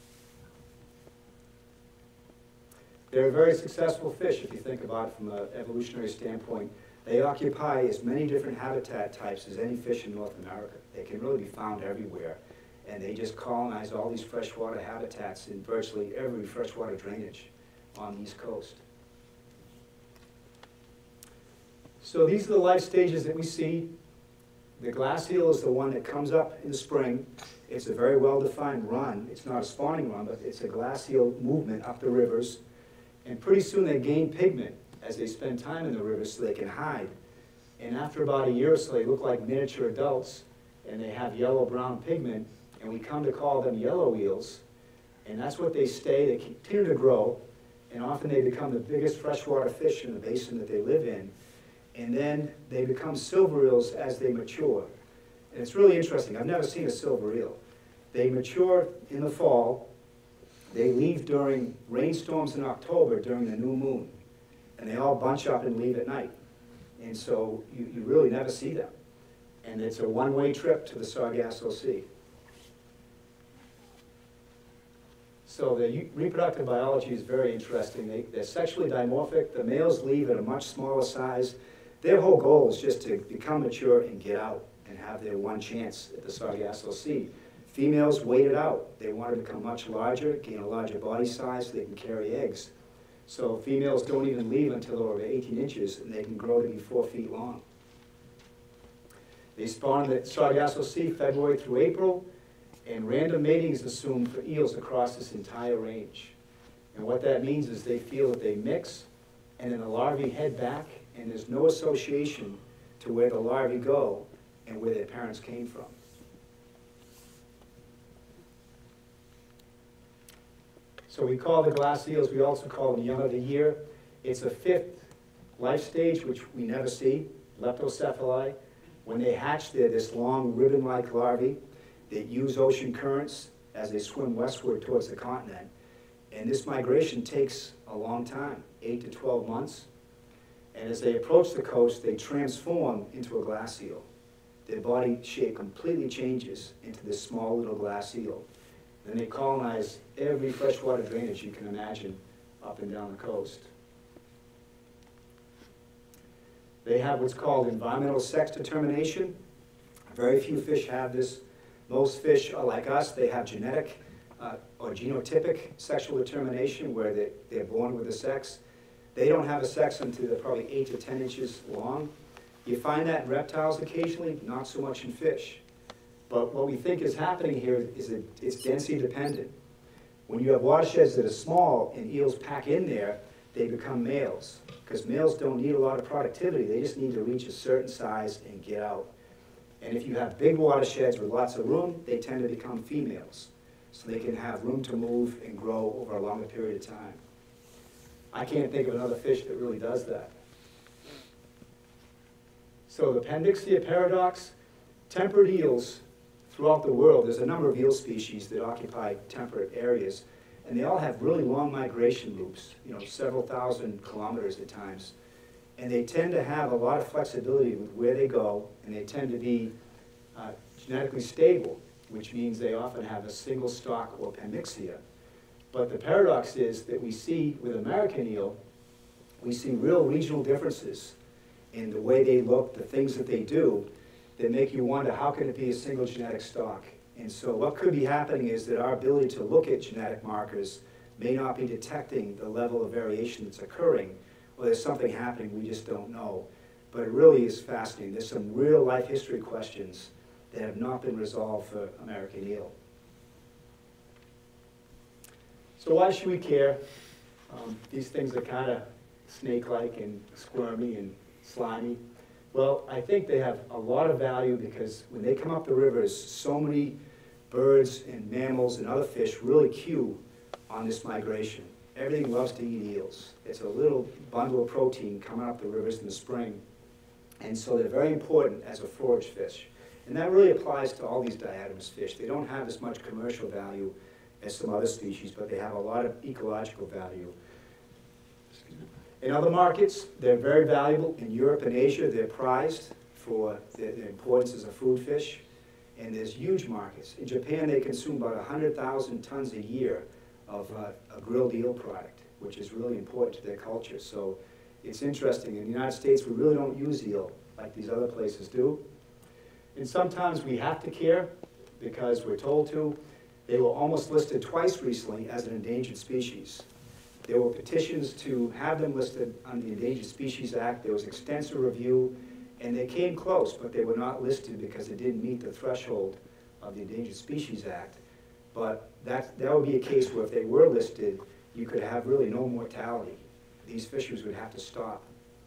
They're a very successful fish if you think about it from an evolutionary standpoint. They occupy as many different habitat types as any fish in North America. They can really be found everywhere. And they just colonize all these freshwater habitats in virtually every freshwater drainage on the East Coast. So these are the life stages that we see. The glass eel is the one that comes up in the spring. It's a very well-defined run. It's not a spawning run, but it's a glass eel movement up the rivers. And pretty soon they gain pigment as they spend time in the rivers so they can hide. And after about a year or so, they look like miniature adults, and they have yellow-brown pigment, and we come to call them yellow eels. And that's what they stay. They continue to grow, and often they become the biggest freshwater fish in the basin that they live in. and then they become silver eels as they mature. And it's really interesting. I've never seen a silver eel. They mature in the fall. They leave during rainstorms in October during the new moon. And they all bunch up and leave at night. And so you, you really never see them. And it's a one-way trip to the Sargasso Sea. So the reproductive biology is very interesting. They, they're sexually dimorphic. The males leave at a much smaller size. Their whole goal is just to become mature and get out and have their one chance at the Sargasso Sea. Females wait it out. They want to become much larger, gain a larger body size so they can carry eggs. So females don't even leave until they're over eighteen inches, and they can grow to be four feet long. They spawn in the Sargasso Sea February through April, and random mating is assumed for eels across this entire range. And what that means is they feel that they mix, and then the larvae head back, and there's no association to where the larvae go and where their parents came from. So we call the glass eels, we also call them young of the year. It's a fifth life stage, which we never see, leptocephali. When they hatch, they're this long ribbon-like larvae that use ocean currents as they swim westward towards the continent. And this migration takes a long time, eight to twelve months. And as they approach the coast, they transform into a glass eel. Their body shape completely changes into this small little glass eel. Then they colonize every freshwater drainage you can imagine up and down the coast. They have what's called environmental sex determination. Very few fish have this. Most fish are like us. They have genetic uh, or genotypic sexual determination where they, they're born with a sex. They don't have a sex until they're probably eight to ten inches long. You find that in reptiles occasionally, not so much in fish. But what we think is happening here is that it's density dependent. When you have watersheds that are small and eels pack in there, they become males. Because males don't need a lot of productivity, they just need to reach a certain size and get out. And if you have big watersheds with lots of room, they tend to become females. So they can have room to move and grow over a longer period of time. I can't think of another fish that really does that. So the Pandixia paradox, temperate eels throughout the world, there's a number of eel species that occupy temperate areas, and they all have really long migration loops, you know, several thousand kilometers at times. And they tend to have a lot of flexibility with where they go, and they tend to be uh, genetically stable, which means they often have a single stalk or pandixia. But the paradox is that we see with American eel, we see real regional differences in the way they look, the things that they do, that make you wonder, how can it be a single genetic stock? And so what could be happening is that our ability to look at genetic markers may not be detecting the level of variation that's occurring, or there's something happening we just don't know. But it really is fascinating. There's some real life history questions that have not been resolved for American eel. So why should we care? Um, these things are kind of snake-like and squirmy and slimy. Well, I think they have a lot of value because when they come up the rivers, so many birds and mammals and other fish really cue on this migration. Everything loves to eat eels. It's a little bundle of protein coming up the rivers in the spring. And so they're very important as a forage fish. And that really applies to all these diadromous fish. They don't have as much commercial value as some other species, but they have a lot of ecological value. In other markets, they're very valuable. In Europe and Asia, they're prized for their, their importance as a food fish. And there's huge markets. In Japan, they consume about one hundred thousand tons a year of uh, a grilled eel product, which is really important to their culture. So it's interesting. In the United States, we really don't use eel like these other places do. And sometimes we have to care because we're told to. They were almost listed twice recently as an endangered species. There were petitions to have them listed on the Endangered Species Act. There was extensive review, and they came close, but they were not listed because they didn't meet the threshold of the Endangered Species Act. But that, that would be a case where if they were listed, you could have really no mortality. These fisheries would have to stop.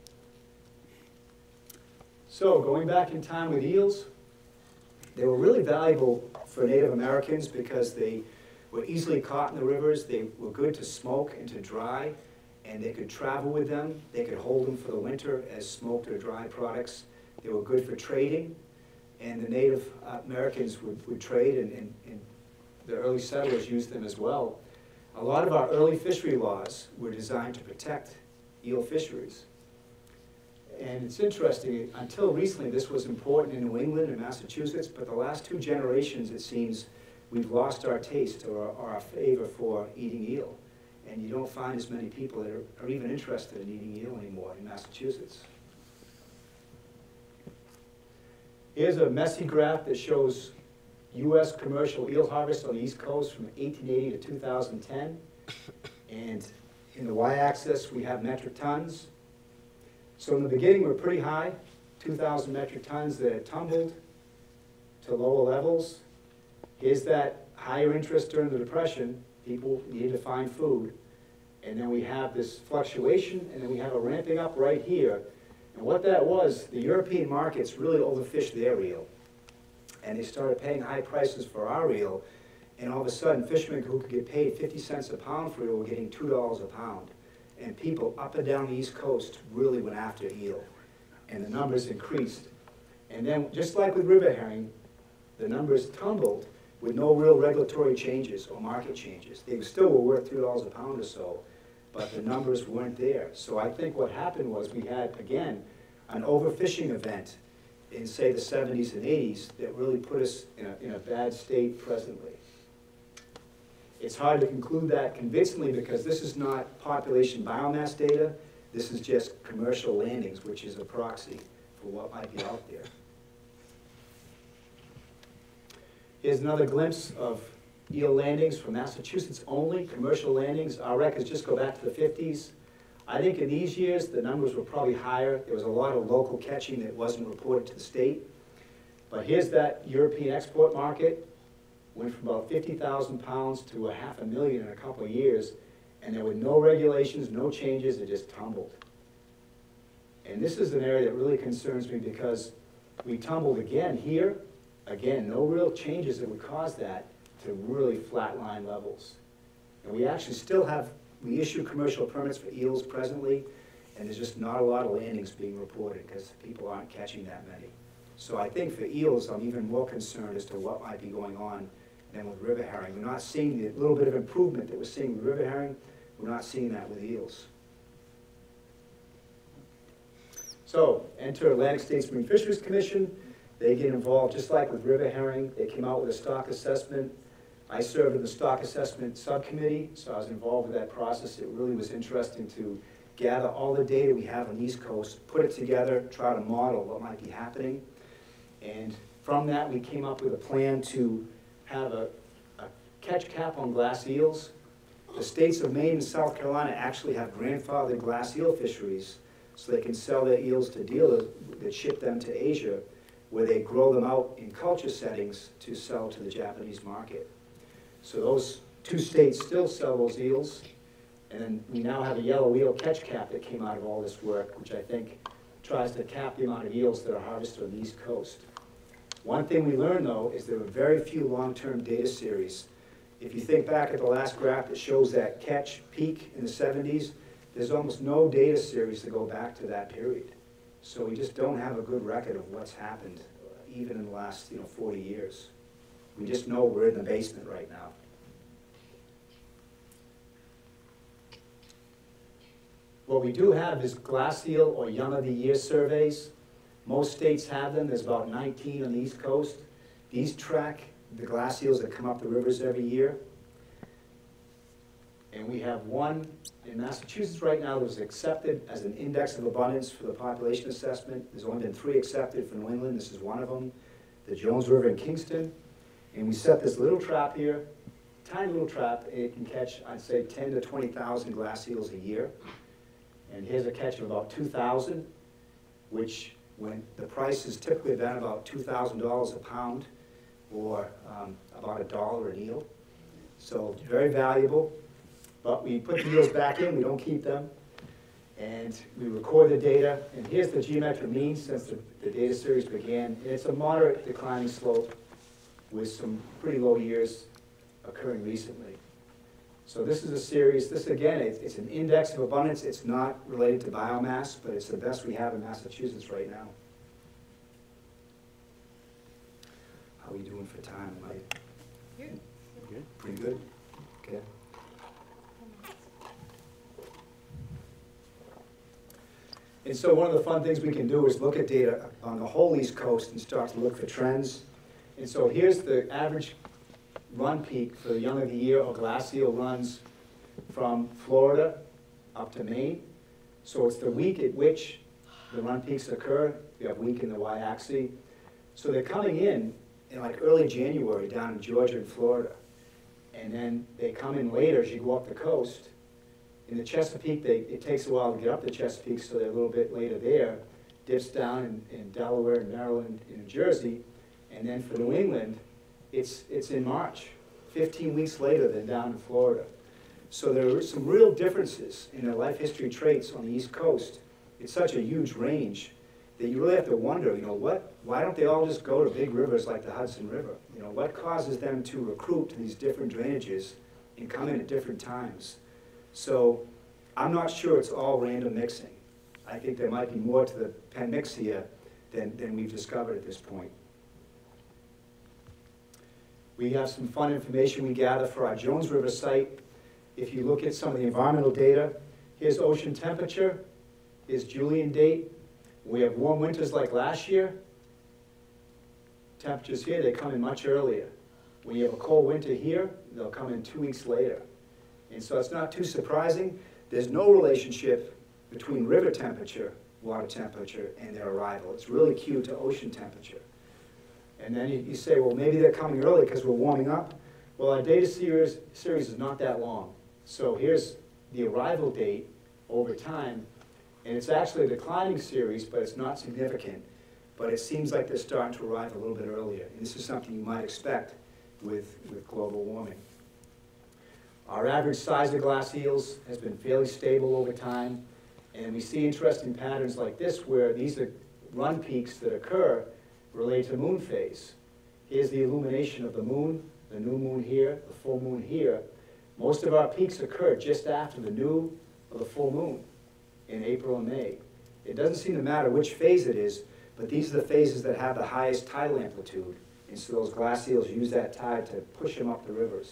So going back in time with eels, they were really valuable for Native Americans because they were easily caught in the rivers. They were good to smoke and to dry. and they could travel with them. They could hold them for the winter as smoked or dried products. They were good for trading, and the Native uh, Americans would, would trade, and, and, and the early settlers used them as well. A lot of our early fishery laws were designed to protect eel fisheries. And it's interesting, until recently this was important in New England and Massachusetts, but the last two generations, it seems, we've lost our taste or, or our favor for eating eel. And you don't find as many people that are, are even interested in eating eel anymore in Massachusetts. Here's a messy graph that shows U S commercial eel harvest on the East Coast from eighteen eighty to two thousand ten. And in the y-axis, we have metric tons. So in the beginning, we're pretty high, two thousand metric tons that had tumbled to lower levels. Here's that higher interest during the Depression. People needed to find food. And then we have this fluctuation, and then we have a ramping up right here. And what that was, the European markets really overfished their eel. And they started paying high prices for our eel. And all of a sudden, fishermen who could get paid fifty cents a pound for eel were getting two dollars a pound. And people up and down the East Coast really went after eel. And the numbers increased. And then, just like with river herring, the numbers tumbled with no real regulatory changes or market changes. They still were worth two dollars a pound or so, but the numbers weren't there. So I think what happened was we had, again, an overfishing event in, say, the seventies and eighties that really put us in a, in a bad state presently. It's hard to conclude that convincingly because this is not population biomass data. This is just commercial landings, which is a proxy for what might be out there. Here's another glimpse of eel landings from Massachusetts only, commercial landings. Our records just go back to the fifties. I think in these years, the numbers were probably higher. There was a lot of local catching that wasn't reported to the state. But here's that European export market. Went from about fifty thousand pounds to a half a million in a couple of years. And there were no regulations, no changes, it just tumbled. And this is an area that really concerns me because we tumbled again here. Again, no real changes that would cause that to really flatline levels. And we actually still have, we issue commercial permits for eels presently, and there's just not a lot of landings being reported because people aren't catching that many. So I think for eels, I'm even more concerned as to what might be going on than with river herring. We're not seeing the little bit of improvement that we're seeing with river herring. We're not seeing that with eels. So, enter Atlantic States Marine Fisheries Commission. They get involved, just like with river herring. They came out with a stock assessment. I served in the stock assessment subcommittee, so I was involved with that process. It really was interesting to gather all the data we have on the East Coast, put it together, try to model what might be happening. And from that, we came up with a plan to have a, a catch cap on glass eels. The states of Maine and South Carolina actually have grandfathered glass eel fisheries, so they can sell their eels to dealers that ship them to Asia, where they grow them out in culture settings to sell to the Japanese market. So those two states still sell those eels, and then we now have a yellow eel catch cap that came out of all this work, which I think tries to cap the amount of eels that are harvested on the East Coast. One thing we learned, though, is there are very few long-term data series. If you think back at the last graph that shows that catch peak in the seventies, there's almost no data series to go back to that period. So we just don't have a good record of what's happened, uh, even in the last you know, forty years. We just know we're in the basement right now. What we do have is glass eel or young of the year surveys. Most states have them. There's about nineteen on the East Coast. These track the glass eels that come up the rivers every year. And we have one in Massachusetts right now that was accepted as an index of abundance for the population assessment. There's only been three accepted for New England. This is one of them, the Jones River in Kingston. And we set this little trap here, tiny little trap. It can catch, I'd say, ten to twenty thousand glass eels a year. And here's a catch of about two thousand, which when the price has typically been about two thousand dollars a pound, or um, about a dollar an eel. So very valuable. But we put the eels back in, we don't keep them. And we record the data. And here's the geometric mean since the, the data series began. And it's a moderate declining slope with some pretty low years occurring recently. So this is a series, this again, it's, it's an index of abundance. It's not related to biomass, but it's the best we have in Massachusetts right now. How are we doing for time? Am I Good. Good. pretty good? Okay. And so one of the fun things we can do is look at data on the whole East Coast and start to look for trends. And so here's the average run peak for the young of the year or glacial runs from Florida up to Maine. So it's the week at which the run peaks occur. You have week in the y-axis. So they're coming in in like early January down in Georgia and Florida. And then they come in later as you go up the coast. In the Chesapeake, they, it takes a while to get up the Chesapeake, so they're a little bit later there. Dips down in, in Delaware and Maryland and New Jersey. And then for New England, it's, it's in March, fifteen weeks later than down in Florida. So there are some real differences in their life history traits on the East Coast. It's such a huge range that you really have to wonder, you know, what, why don't they all just go to big rivers like the Hudson River? You know, what causes them to recruit to these different drainages and come in at different times? So I'm not sure it's all random mixing. I think there might be more to the panmixia than, than we've discovered at this point. We have some fun information we gather for our Jones River site. If you look at some of the environmental data, here's ocean temperature, here's Julian date. We have warm winters like last year. Temperatures here, they come in much earlier. When you have a cold winter here, they'll come in two weeks later. And so it's not too surprising. There's no relationship between river temperature, water temperature, and their arrival. It's really cued to ocean temperature. And then you, you say, well, maybe they're coming early because we're warming up. Well, our data series, series is not that long. So here's the arrival date over time. And it's actually a declining series, but it's not significant. But it seems like they're starting to arrive a little bit earlier. And this is something you might expect with, with global warming. Our average size of glacials has been fairly stable over time. And we see interesting patterns like this where these are run peaks that occur related to moon phase. Here's the illumination of the moon, the new moon here, the full moon here. Most of our peaks occur just after the new or the full moon in April and May. It doesn't seem to matter which phase it is, but these are the phases that have the highest tidal amplitude. And so those glacials use that tide to push them up the rivers.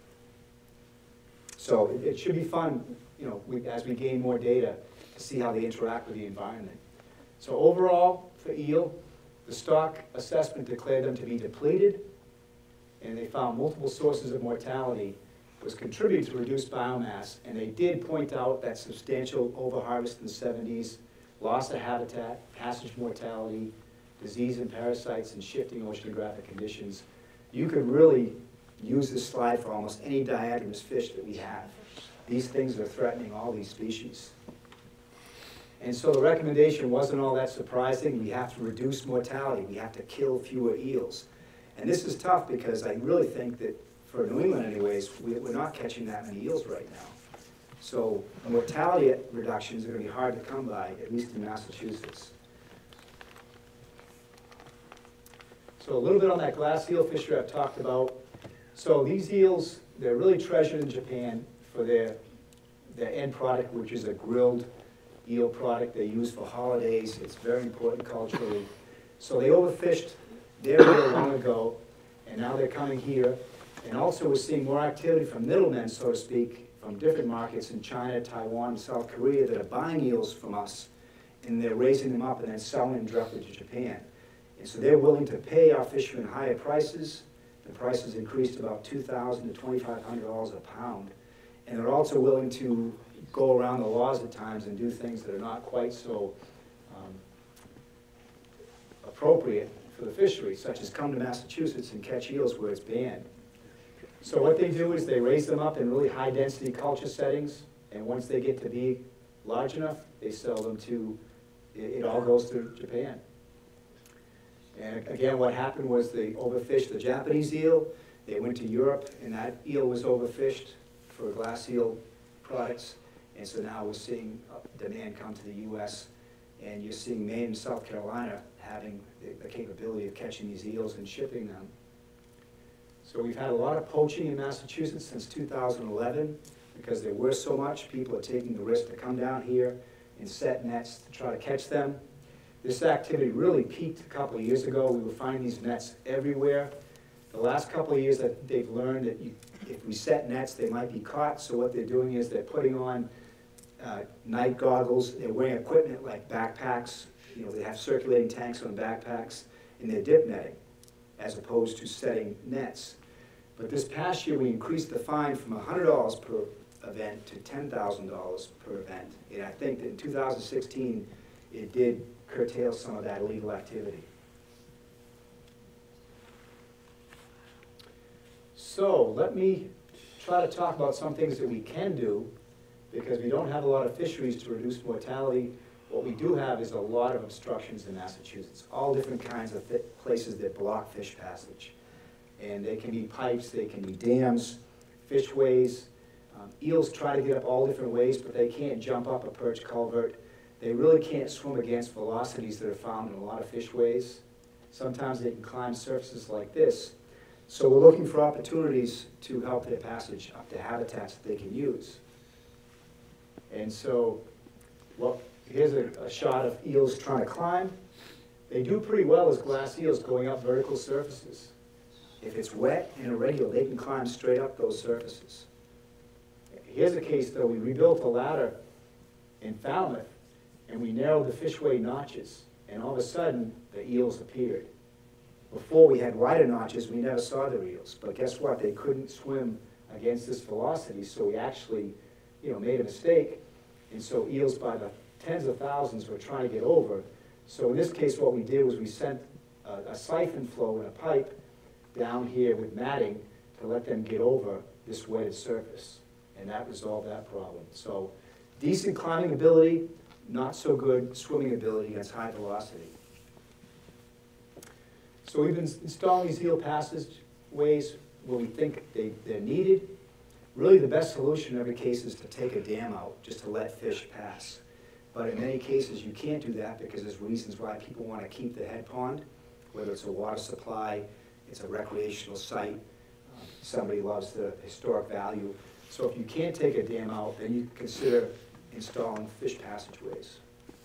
So it, it should be fun, you know, we, as we gain more data to see how they interact with the environment. So overall, for eel, the stock assessment declared them to be depleted, and they found multiple sources of mortality was contributed to reduced biomass, and they did point out that substantial overharvest in the seventies, loss of habitat, passage mortality, disease and parasites, and shifting oceanographic conditions. You could really use this slide for almost any diadromous fish that we have. These things are threatening all these species. And so the recommendation wasn't all that surprising. We have to reduce mortality. We have to kill fewer eels. And this is tough because I really think that, for New England anyways, we, we're not catching that many eels right now. So mortality reductions are going to be hard to come by, at least in Massachusetts. So a little bit on that glass eel fishery I've talked about. So these eels, they're really treasured in Japan for their, their end product, which is a grilled eel product they use for holidays. It's very important culturally. So they overfished their eel long ago, and now they're coming here. And also we're seeing more activity from middlemen, so to speak, from different markets in China, Taiwan, and South Korea that are buying eels from us, and they're raising them up and then selling them directly to Japan. And so they're willing to pay our fishermen higher prices. The prices increased about two thousand dollars to twenty-five hundred dollars a pound. And they're also willing to go around the laws at times and do things that are not quite so um, appropriate for the fishery, such as come to Massachusetts and catch eels where it's banned. So what they do is they raise them up in really high density culture settings, and once they get to be large enough, they sell them to, it, it all goes to Japan. And again, what happened was they overfished the Japanese eel. They went to Europe, and that eel was overfished for glass eel products. And so now we're seeing demand come to the U S, and you're seeing Maine and South Carolina having the, the capability of catching these eels and shipping them. So we've had a lot of poaching in Massachusetts since two thousand eleven because there were so much. People are taking the risk to come down here and set nets to try to catch them. This activity really peaked a couple of years ago. We were finding these nets everywhere. The last couple of years, that they've learned that you, if we set nets, they might be caught. So what they're doing is they're putting on uh, night goggles. They're wearing equipment like backpacks. You know, they have circulating tanks on backpacks, and they're dip netting as opposed to setting nets. But this past year, we increased the fine from one hundred dollars per event to ten thousand dollars per event. And I think that in two thousand sixteen, it did curtail some of that illegal activity. So let me try to talk about some things that we can do, because we don't have a lot of fisheries to reduce mortality. What we do have is a lot of obstructions in Massachusetts, all different kinds of places that block fish passage. And they can be pipes, they can be dams, fishways. Um, eels try to get up all different ways, but they can't jump up a perch culvert. They really can't swim against velocities that are found in a lot of fishways. Sometimes they can climb surfaces like this. So we're looking for opportunities to help their passage up to habitats that they can use. And so, well, here's a, a shot of eels trying to climb. They do pretty well as glass eels going up vertical surfaces. If it's wet and irregular, they can climb straight up those surfaces. Here's a case, though. We rebuilt a ladder in Falmouth, and we narrowed the fishway notches, and all of a sudden, the eels appeared. Before we had wider notches, we never saw the eels. But guess what? They couldn't swim against this velocity, so we actually, you know, made a mistake. And so eels by the tens of thousands were trying to get over. So in this case, what we did was we sent a, a siphon flow in a pipe down here with matting to let them get over this wetted surface. And that resolved that problem. So decent climbing ability, not so good swimming ability against high velocity. So we've been installing these eel passageways where we think they, they're needed. Really the best solution in every case is to take a dam out, just to let fish pass. But in many cases you can't do that because there's reasons why people want to keep the head pond, whether it's a water supply, it's a recreational site, um, somebody loves the historic value. So if you can't take a dam out, then you consider installing fish passageways.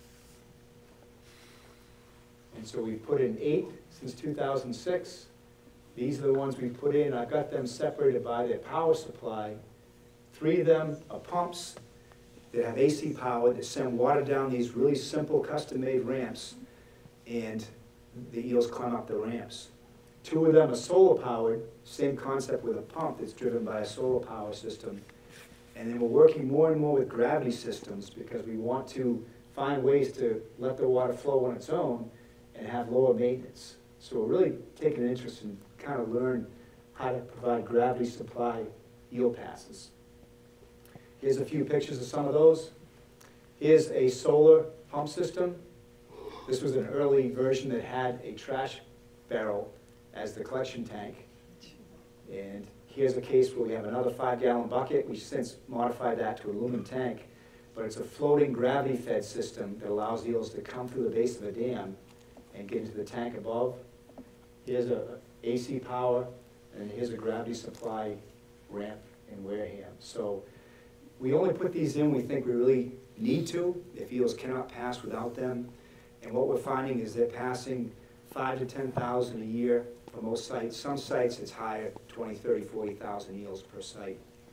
And so we've put in eight since two thousand six. These are the ones we've put in. I've got them separated by their power supply. Three of them are pumps that have A C power that send water down these really simple custom-made ramps, and the eels climb up the ramps. Two of them are solar powered, same concept with a pump that's driven by a solar power system. And then we're working more and more with gravity systems because we want to find ways to let the water flow on its own and have lower maintenance. So we're really taking an interest in kind of learn how to provide gravity supply eel passes. Here's a few pictures of some of those. Here's a solar pump system. This was an early version that had a trash barrel as the collection tank. And here's a case where we have another five gallon bucket. We've since modified that to an aluminum tank. But it's a floating gravity-fed system that allows eels to come through the base of a dam and get into the tank above. Here's a A C power, and here's a gravity supply ramp in Wareham. So we only put these in we think we really need to, if eels cannot pass without them. And what we're finding is they're passing five to ten thousand a year for most sites. Some sites it's higher, twenty, thirty, forty thousand eels per site.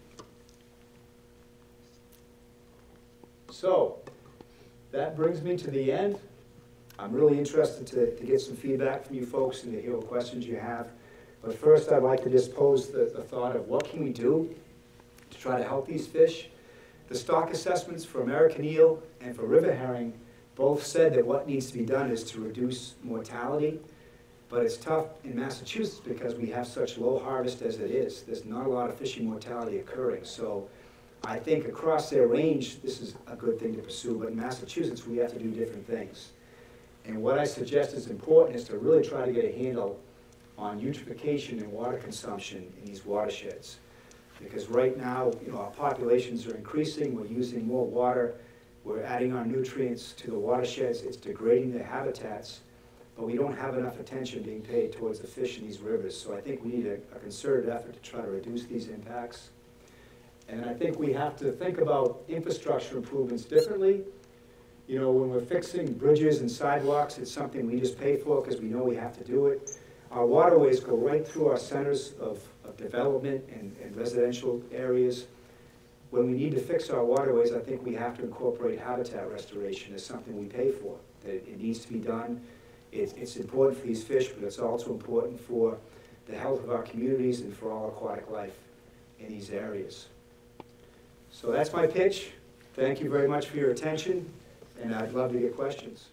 So that brings me to the end. I'm really interested to, to get some feedback from you folks and to hear what questions you have. But first I'd like to just pose the, the thought of what can we do to try to help these fish. The stock assessments for American eel and for river herring both said that what needs to be done is to reduce mortality. But it's tough in Massachusetts because we have such low harvest as it is. There's not a lot of fishing mortality occurring. So I think across their range, this is a good thing to pursue. But in Massachusetts, we have to do different things. And what I suggest is important is to really try to get a handle on eutrophication and water consumption in these watersheds. Because right now, you know, our populations are increasing, we're using more water, we're adding our nutrients to the watersheds, it's degrading their habitats. but we don't have enough attention being paid towards the fish in these rivers. So I think we need a, a concerted effort to try to reduce these impacts. And I think we have to think about infrastructure improvements differently. You know, when we're fixing bridges and sidewalks, it's something we just pay for because we know we have to do it. Our waterways go right through our centers of, of development and, and residential areas. When we need to fix our waterways, I think we have to incorporate habitat restoration as something we pay for. That it, it needs to be done. It, it's important for these fish, but it's also important for the health of our communities and for all aquatic life in these areas. So that's my pitch. Thank you very much for your attention, and I'd love to get questions.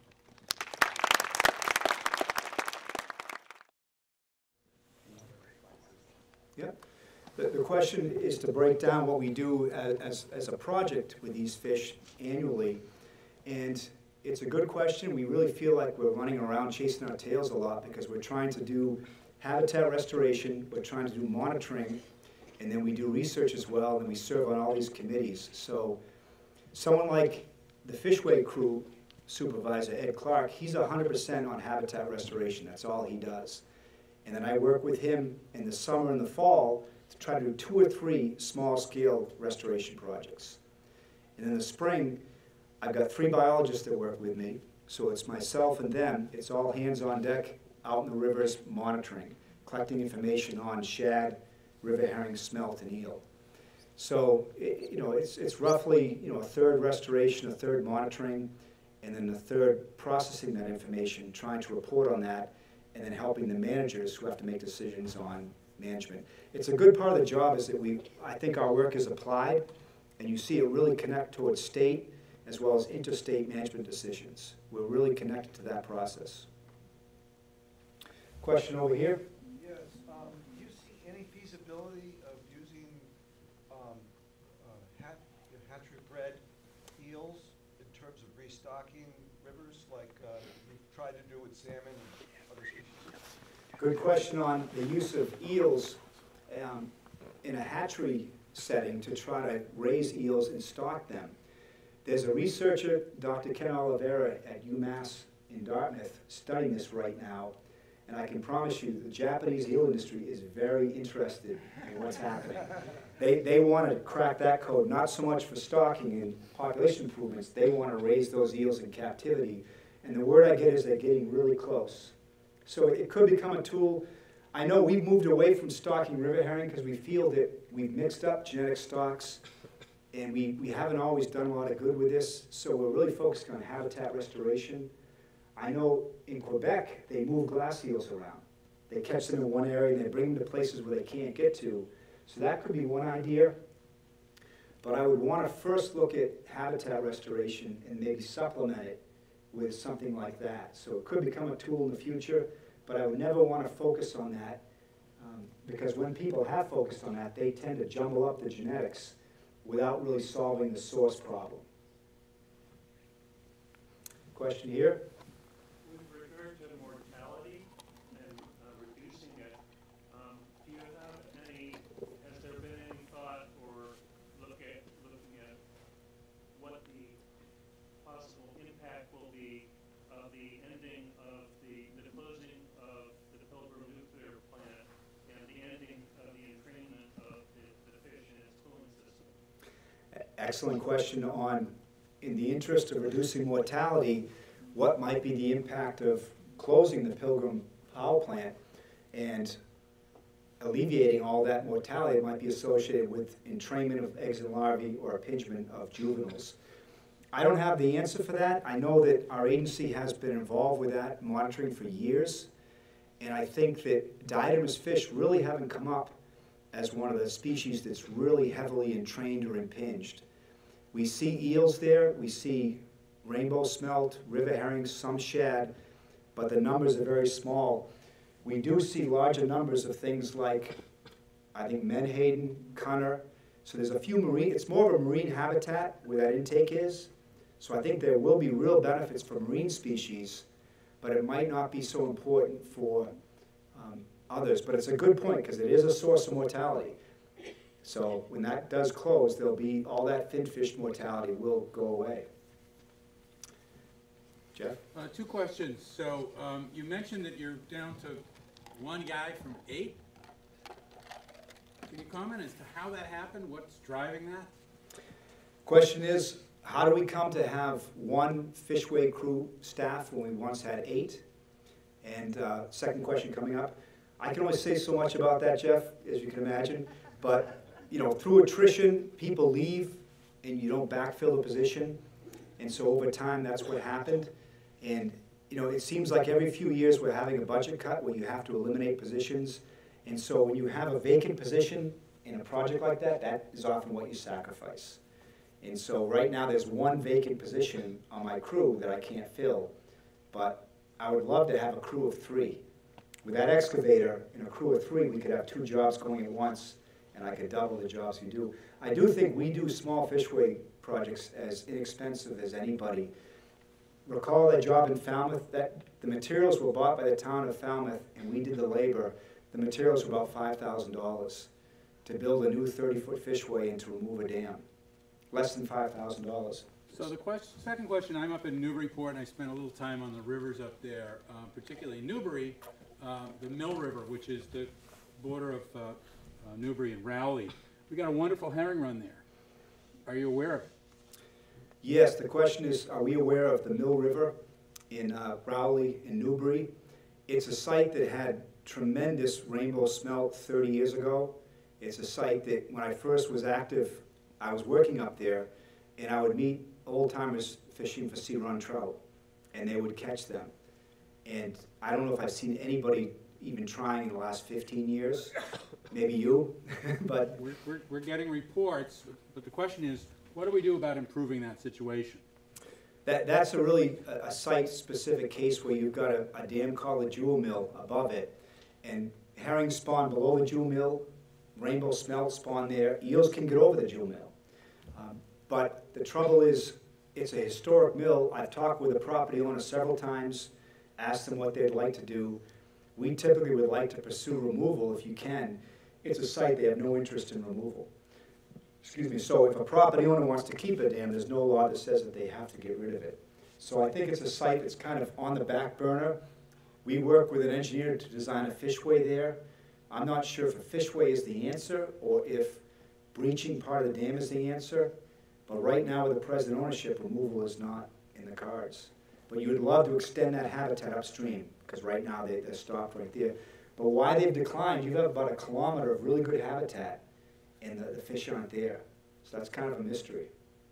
Yep. The, the question is to break down what we do as, as, as a project with these fish annually. And it's a good question. We really feel like we're running around chasing our tails a lot because we're trying to do habitat restoration, we're trying to do monitoring, and then we do research as well, and we serve on all these committees. So someone like the Fishway crew supervisor, Ed Clark, he's one hundred percent on habitat restoration. That's all he does. And then I work with him in the summer and the fall to try to do two or three small-scale restoration projects. And in the spring, I've got three biologists that work with me. So it's myself and them. It's all hands on deck, out in the rivers, monitoring, collecting information on shad, river herring, smelt, and eel. So, it, you know, it's, it's roughly, you know, a third restoration, a third monitoring, and then a third processing that information, trying to report on that, and then helping the managers who have to make decisions on management. It's a good part of the job is that we, I think our work is applied, and you see it really connect towards state as well as interstate management decisions. We're really connected to that process. Question over here? Yes. Um, do you see any feasibility of using um, uh, hat, hatchery-bred eels in terms of restocking rivers like uh, we've tried to do with salmon and other species? Good question on the use of eels um, in a hatchery setting to try to raise eels and stock them. There's a researcher, Doctor Ken Oliveira at UMass in Dartmouth, studying this right now. And I can promise you the Japanese eel industry is very interested in what's happening. They, they want to crack that code, not so much for stocking and population improvements. They want to raise those eels in captivity. And the word I get is they're getting really close. So it could become a tool. I know we've moved away from stocking river herring because we feel that we've mixed up genetic stocks and we, we haven't always done a lot of good with this. So we're really focused on habitat restoration. I know in Quebec, they move glass eels around. They catch them in one area and they bring them to places where they can't get to. So that could be one idea. But I would want to first look at habitat restoration and maybe supplement it with something like that. So it could become a tool in the future, but I would never want to focus on that um, because when people have focused on that, they tend to jumble up the genetics without really solving the source problem. Question here? With regard to mortality and uh, reducing it, um, do you have any, has there been any thought or look at, looking at what the possible impact will be of the ending of the, the closing of the Pilgrim nuclear plant and the ending of the entrainment of the, the fish in its cooling system? Excellent question on, in the interest of reducing mortality, what might be the impact of closing the Pilgrim power plant and alleviating all that mortality that might be associated with entrainment of eggs and larvae or impingement of juveniles. I don't have the answer for that. I know that our agency has been involved with that monitoring for years, and I think that diadromous fish really haven't come up as one of the species that's really heavily entrained or impinged. We see eels there, we see rainbow smelt, river herrings, some shad, but the numbers are very small. We do see larger numbers of things like, I think, menhaden, cunner. So there's a few marine, it's more of a marine habitat where that intake is. So I think there will be real benefits for marine species, but it might not be so important for um, others. But it's a good point because it is a source of mortality. So when that does close, there'll be all that fin fish mortality will go away. Jeff? Uh, two questions. So um, you mentioned that you're down to one guy from eight. Can you comment as to how that happened? What's driving that? Question is, how do we come to have one fishway crew staff when we once had eight? And uh, second question coming up. I can only say so much about that, Jeff, as you can imagine. But, you know, through attrition, people leave and you don't backfill the position. And so over time, that's what happened. And, you know, it seems like every few years we're having a budget cut where you have to eliminate positions. And so when you have a vacant position in a project like that, that is often what you sacrifice. And so right now there's one vacant position on my crew that I can't fill, but I would love to have a crew of three. With that excavator and a crew of three, we could have two jobs going at once, and I could double the jobs we do. I do think we do small fishway projects as inexpensive as anybody. Recall that job in Falmouth, that the materials were bought by the town of Falmouth, and we did the labor. The materials were about five thousand dollars to build a new thirty-foot fishway and to remove a dam. Less than five thousand dollars. So the question, second question, I'm up in Newburyport, and I spent a little time on the rivers up there, uh, particularly Newbury, uh, the Mill River, which is the border of uh, uh, Newbury and Rowley. We got a wonderful herring run there. Are you aware of it? Yes, the question is, are we aware of the Mill River in uh, Rowley and Newbury? It's a site that had tremendous rainbow smelt thirty years ago. It's a site that when I first was active, I was working up there, and I would meet old-timers fishing for sea run trout, and they would catch them. And I don't know if I've seen anybody even trying in the last fifteen years, maybe you, but... We're, we're, we're getting reports, but the question is, what do we do about improving that situation? That, that's a really a, a site-specific case where you've got a, a dam called the Jewel Mill above it, and herring spawn below the Jewel Mill, rainbow smelt spawn there, eels can get over the Jewel Mill. Um, but the trouble is, it's a historic mill. I've talked with the property owner several times, asked them what they'd like to do. We typically would like to pursue removal if you can. It's a site they have no interest in removal. Excuse me, so if a property owner wants to keep a dam, there's no law that says that they have to get rid of it. So I think it's a site that's kind of on the back burner. We work with an engineer to design a fishway there. I'm not sure if a fishway is the answer or if breaching part of the dam is the answer. But right now with the present ownership, removal is not in the cards. But you would love to extend that habitat upstream, because right now they, they're stopped right there. But why they've declined, you have about a kilometer of really good habitat, and the, the fish aren't there. So that's kind of a mystery.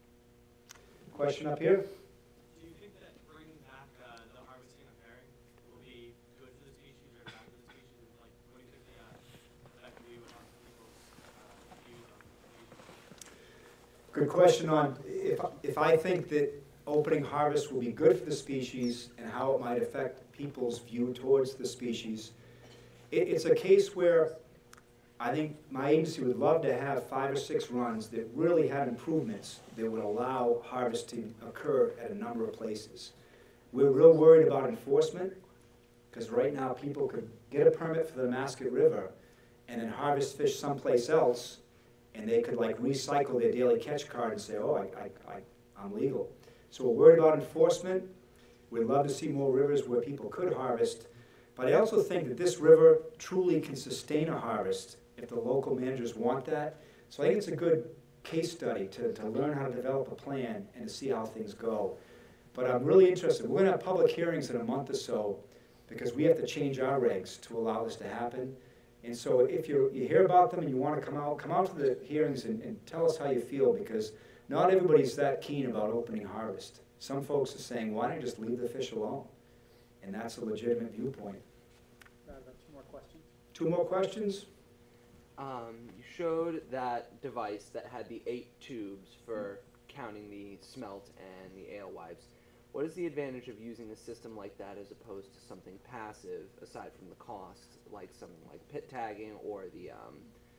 Question up here? Do you think that bringing back uh, the harvesting of herring will be good for the species or bad for the species? Like, what do you think the uh, that could be with people's uh, views on the species? Good question on if, if I think that opening harvest will be good for the species and how it might affect people's view towards the species. It, it's a case where I think my agency would love to have five or six runs that really had improvements that would allow harvest to occur at a number of places. We're real worried about enforcement, because right now people could get a permit for the Mascot River and then harvest fish someplace else, and they could like recycle their daily catch card and say, oh, I, I, I, I'm legal. So we're worried about enforcement. We'd love to see more rivers where people could harvest. But I also think that this river truly can sustain a harvest if the local managers want that. So I think it's a good case study to, to learn how to develop a plan and to see how things go. But I'm really interested. We're going to have public hearings in a month or so because we have to change our regs to allow this to happen. And so if you you hear about them and you want to come out, come out to the hearings and, and tell us how you feel, because not everybody's that keen about opening harvest. Some folks are saying, why don't you just leave the fish alone? And that's a legitimate viewpoint. Uh, two more questions. Two more questions? Um, you showed that device that had the eight tubes for counting the smelt and the alewives. What is the advantage of using a system like that as opposed to something passive, aside from the cost, like something like pit tagging or the um,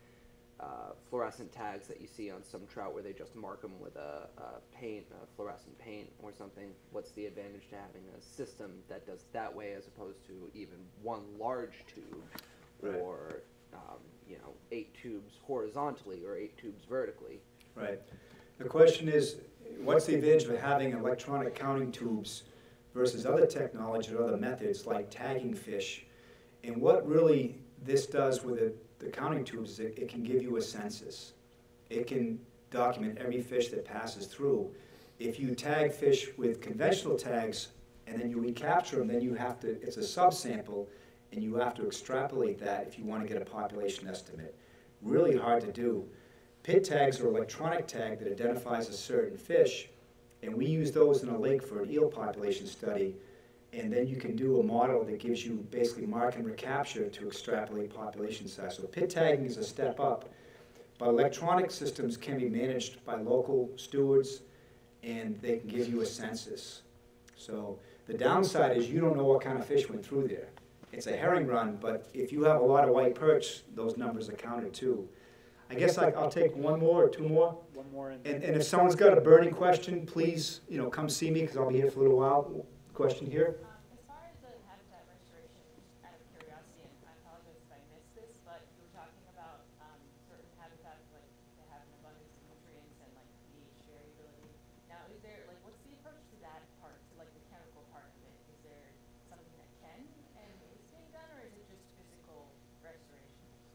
uh, fluorescent tags that you see on some trout where they just mark them with a, a paint, a fluorescent paint or something? What's the advantage to having a system that does that way as opposed to even one large tube, Right. or um, you know, eight tubes horizontally or eight tubes vertically? Right. The question is, what's the advantage of having electronic counting tubes versus other technology or other methods like tagging fish. And what really this does with the, the counting tubes is it, it can give you a census. It can document every fish that passes through. If you tag fish with conventional tags and then you recapture them, then you have to, it's a subsample, and you have to extrapolate that if you want to get a population estimate. Really hard to do. Pit tags are electronic tag that identifies a certain fish, and we use those in a lake for an eel population study, and then you can do a model that gives you basically mark and recapture to extrapolate population size. So pit tagging is a step up, but electronic systems can be managed by local stewards, and they can give you a census. So the downside is you don't know what kind of fish went through there. It's a herring run, but if you have a lot of white perch, those numbers are counted too. I guess I, I'll take one more or two more. One more. And, And, and if someone's got a burning question, please, you know, come see me because I'll be here for a little while. Question here? Um, as far as the habitat restoration, out of curiosity, and I apologize if I missed this, but you were talking about um, certain habitats, like they have an abundance of nutrients and like pH variability. Now, is there, like, what's the approach to that part, to like the chemical part of it? Is there something that can and is being done, or is it just physical restoration?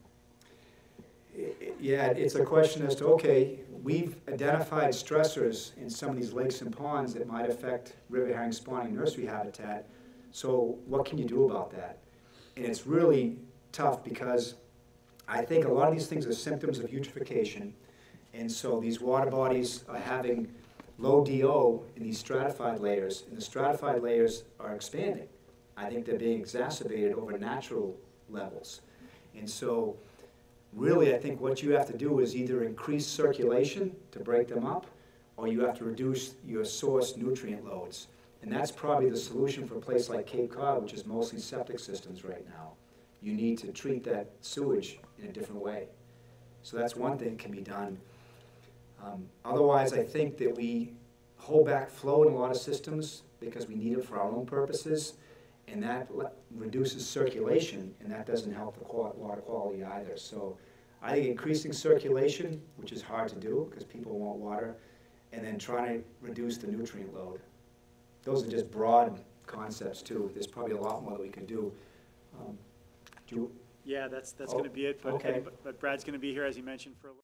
Yeah, it's a question as to, okay, we've identified stressors in some of these lakes and ponds that might affect river herring spawning nursery habitat. So what can you do about that? And it's really tough because I think a lot of these things are symptoms of eutrophication. And so these water bodies are having low D O in these stratified layers, and the stratified layers are expanding. I think they're being exacerbated over natural levels. And so really, I think what you have to do is either increase circulation to break them up, or you have to reduce your source nutrient loads. And that's probably the solution for a place like Cape Cod, which is mostly septic systems right now. You need to treat that sewage in a different way. So that's one thing that can be done. Um, otherwise, I think that we hold back flow in a lot of systems because we need it for our own purposes, and that reduces circulation, and that doesn't help the water quality either. So I think increasing circulation, which is hard to do because people want water, and then trying to reduce the nutrient load. Those are just broad concepts too. There's probably a lot more that we could do. Um, do you, Yeah, that's, that's Oh, going to be it, but, okay. but, but Brad's going to be here, as you mentioned, for a little